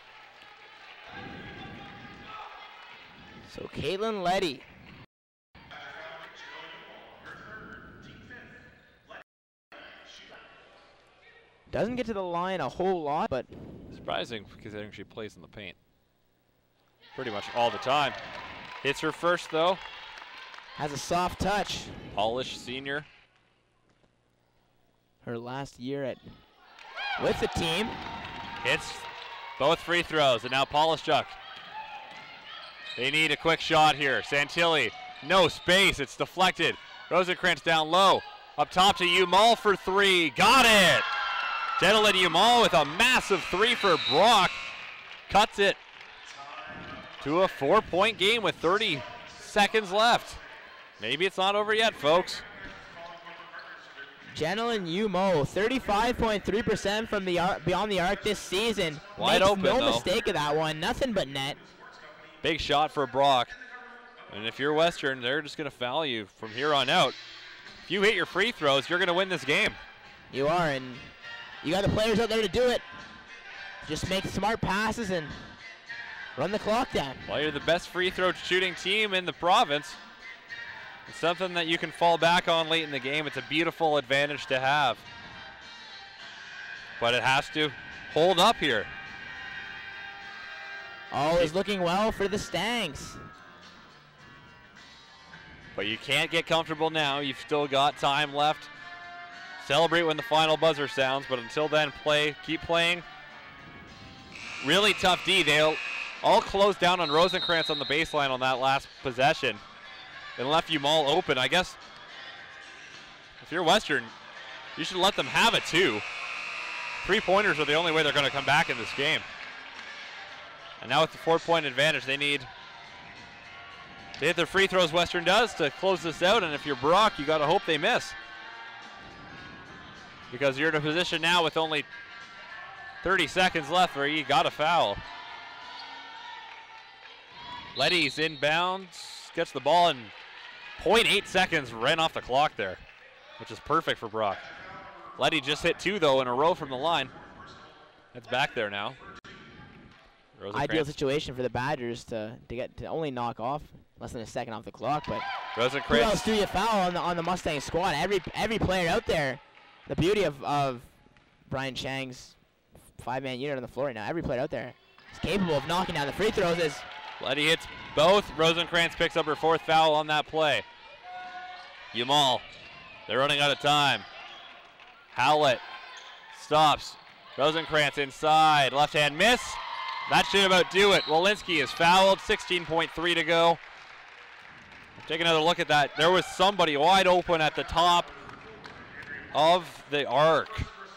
So Caitlin Letty. Doesn't get to the line a whole lot, but surprising considering she plays in the paint pretty much all the time. Hits her first though. Has a soft touch. Polish senior. Her last year at with the team. Hits both free throws, and now Polishchuk. They need a quick shot here. Santilli, no space, it's deflected. Rosenkrantz down low. Up top to Umal for three. Got it! Gentleman Umal with a massive three for Brock. Cuts it to a four-point game with thirty seconds left. Maybe it's not over yet, folks. Jenelyn Umo, thirty-five point three percent from the arc, beyond the arc this season. Wide Makes open, no though. mistake of that one. Nothing but net. Big shot for Brock. And if you're Western, they're just going to foul you from here on out. If you hit your free throws, you're going to win this game. You are, and you got the players out there to do it. Just make smart passes and run the clock down. Well, you're the best free throw shooting team in the province. It's something that you can fall back on late in the game. It's a beautiful advantage to have. But it has to hold up here. All is looking well for the Stangs. But you can't get comfortable now. You've still got time left. Celebrate when the final buzzer sounds, but until then, play, keep playing. Really tough D. They'll all close down on Rosenkrantz on the baseline on that last possession and left Umal open. I guess if you're Western, you should let them have it too. Three-pointers are the only way they're going to come back in this game. And now with the four-point advantage, they need to hit their free throws, Western does, to close this out. And if you're Brock, you got to hope they miss, because you're in a position now with only thirty seconds left where you got a foul. Letty's inbounds, gets the ball, and zero point eight seconds ran off the clock there, which is perfect for Brock. Letty just hit two, though, in a row from the line. That's back there now. Ideal situation for the Badgers to, to get to only knock off less than a second off the clock, but who else do you foul on the on the Mustang squad? Every every player out there. The beauty of, of Brian Chang's five-man unit on the floor right now, every player out there is capable of knocking down the free throws. Is Letty hits both. Rosenkrantz picks up her fourth foul on that play. Umal, they're running out of time. Howlett stops. Rosenkrantz inside, left-hand miss. That should about do it. Walensky is fouled, sixteen point three to go. Take another look at that. There was somebody wide open at the top of the arc,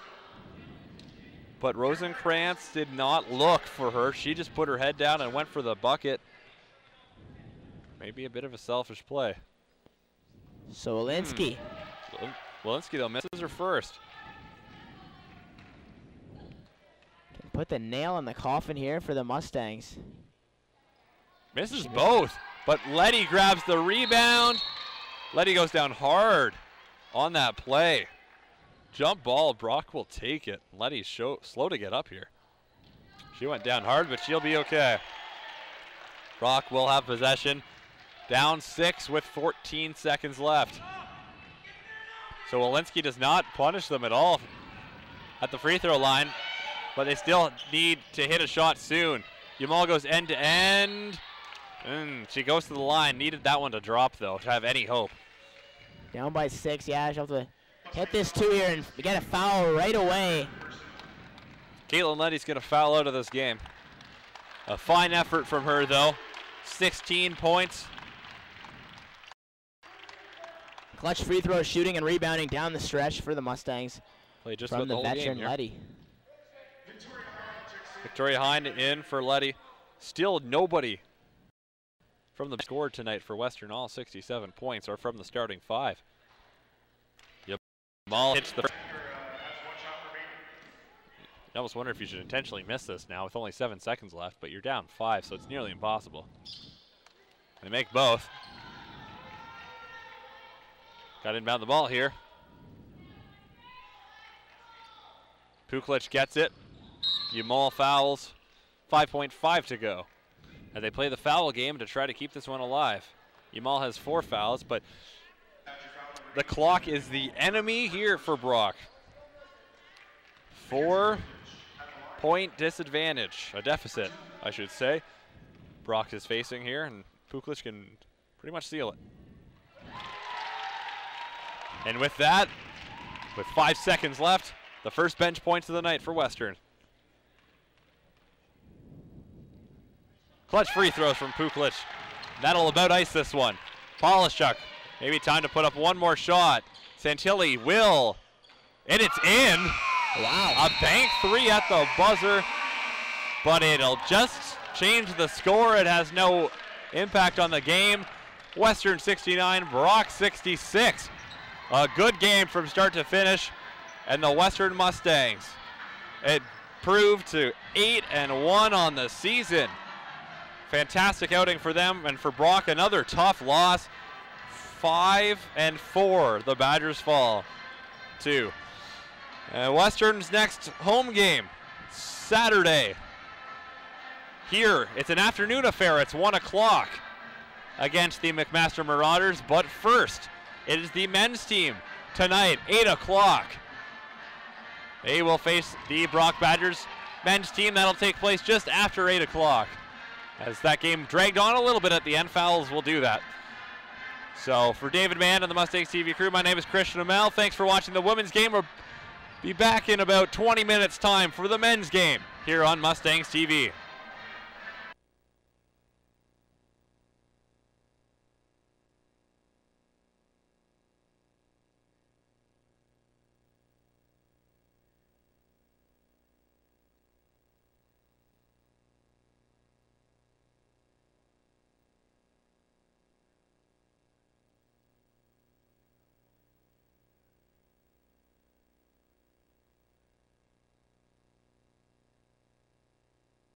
but Rosenkrantz did not look for her. She just put her head down and went for the bucket. Maybe a bit of a selfish play. So Walensky. Hmm. Walensky, though, misses her first. Can put the nail in the coffin here for the Mustangs. Misses both, but Letty grabs the rebound. Letty goes down hard on that play. Jump ball, Brock will take it. Letty's show, slow to get up here. She went down hard, but she'll be okay. Brock will have possession. Down six with fourteen seconds left. So Walensky does not punish them at all at the free throw line, but they still need to hit a shot soon. Yamal goes end to end. Mm, she goes to the line. Needed that one to drop, though, to have any hope. Down by six, yeah. She'll have to hit this two here and get a foul right away. Caitlin Letty's going to foul out of this game. A fine effort from her, though. sixteen points. Clutch free throw shooting and rebounding down the stretch for the Mustangs. Play just from about the, the whole veteran game Letty. Victoria Hind in for Letty. Still nobody from the score tonight for Western, all sixty-seven points are from the starting five. Yamal hits the. I almost wonder if you should intentionally miss this now with only seven seconds left, but you're down five, so it's nearly impossible. They make both. Got to inbound the ball here. Puklich gets it. Yamal fouls. five point five to go. And they play the foul game to try to keep this one alive. Yamal has four fouls, but the clock is the enemy here for Brock. Four point disadvantage, a deficit, I should say. Brock is facing here, and Puklich can pretty much seal it. And with that, with five seconds left, the first bench points of the night for Western. Clutch free throws from Puklich. That'll about ice this one. Polishchuk, maybe time to put up one more shot. Santilli will, and it's in. Wow. A bank three at the buzzer, but it'll just change the score. It has no impact on the game. Western sixty-nine, Brock sixty-six. A good game from start to finish, and the Western Mustangs, it proved to eight and one on the season. Fantastic outing for them, and for Brock, another tough loss. Five and four, the Badgers fall to. Uh, Western's next home game, Saturday. Here, it's an afternoon affair. It's one o'clock against the McMaster Marauders, but first, it is the men's team tonight, eight o'clock. They will face the Brock Badgers men's team. That'll take place just after eight o'clock. As that game dragged on a little bit at the end, fouls will do that. So for David Mann and the Mustangs T V crew, my name is Christian Amell. Thanks for watching the women's game. We'll be back in about twenty minutes time for the men's game here on Mustangs T V.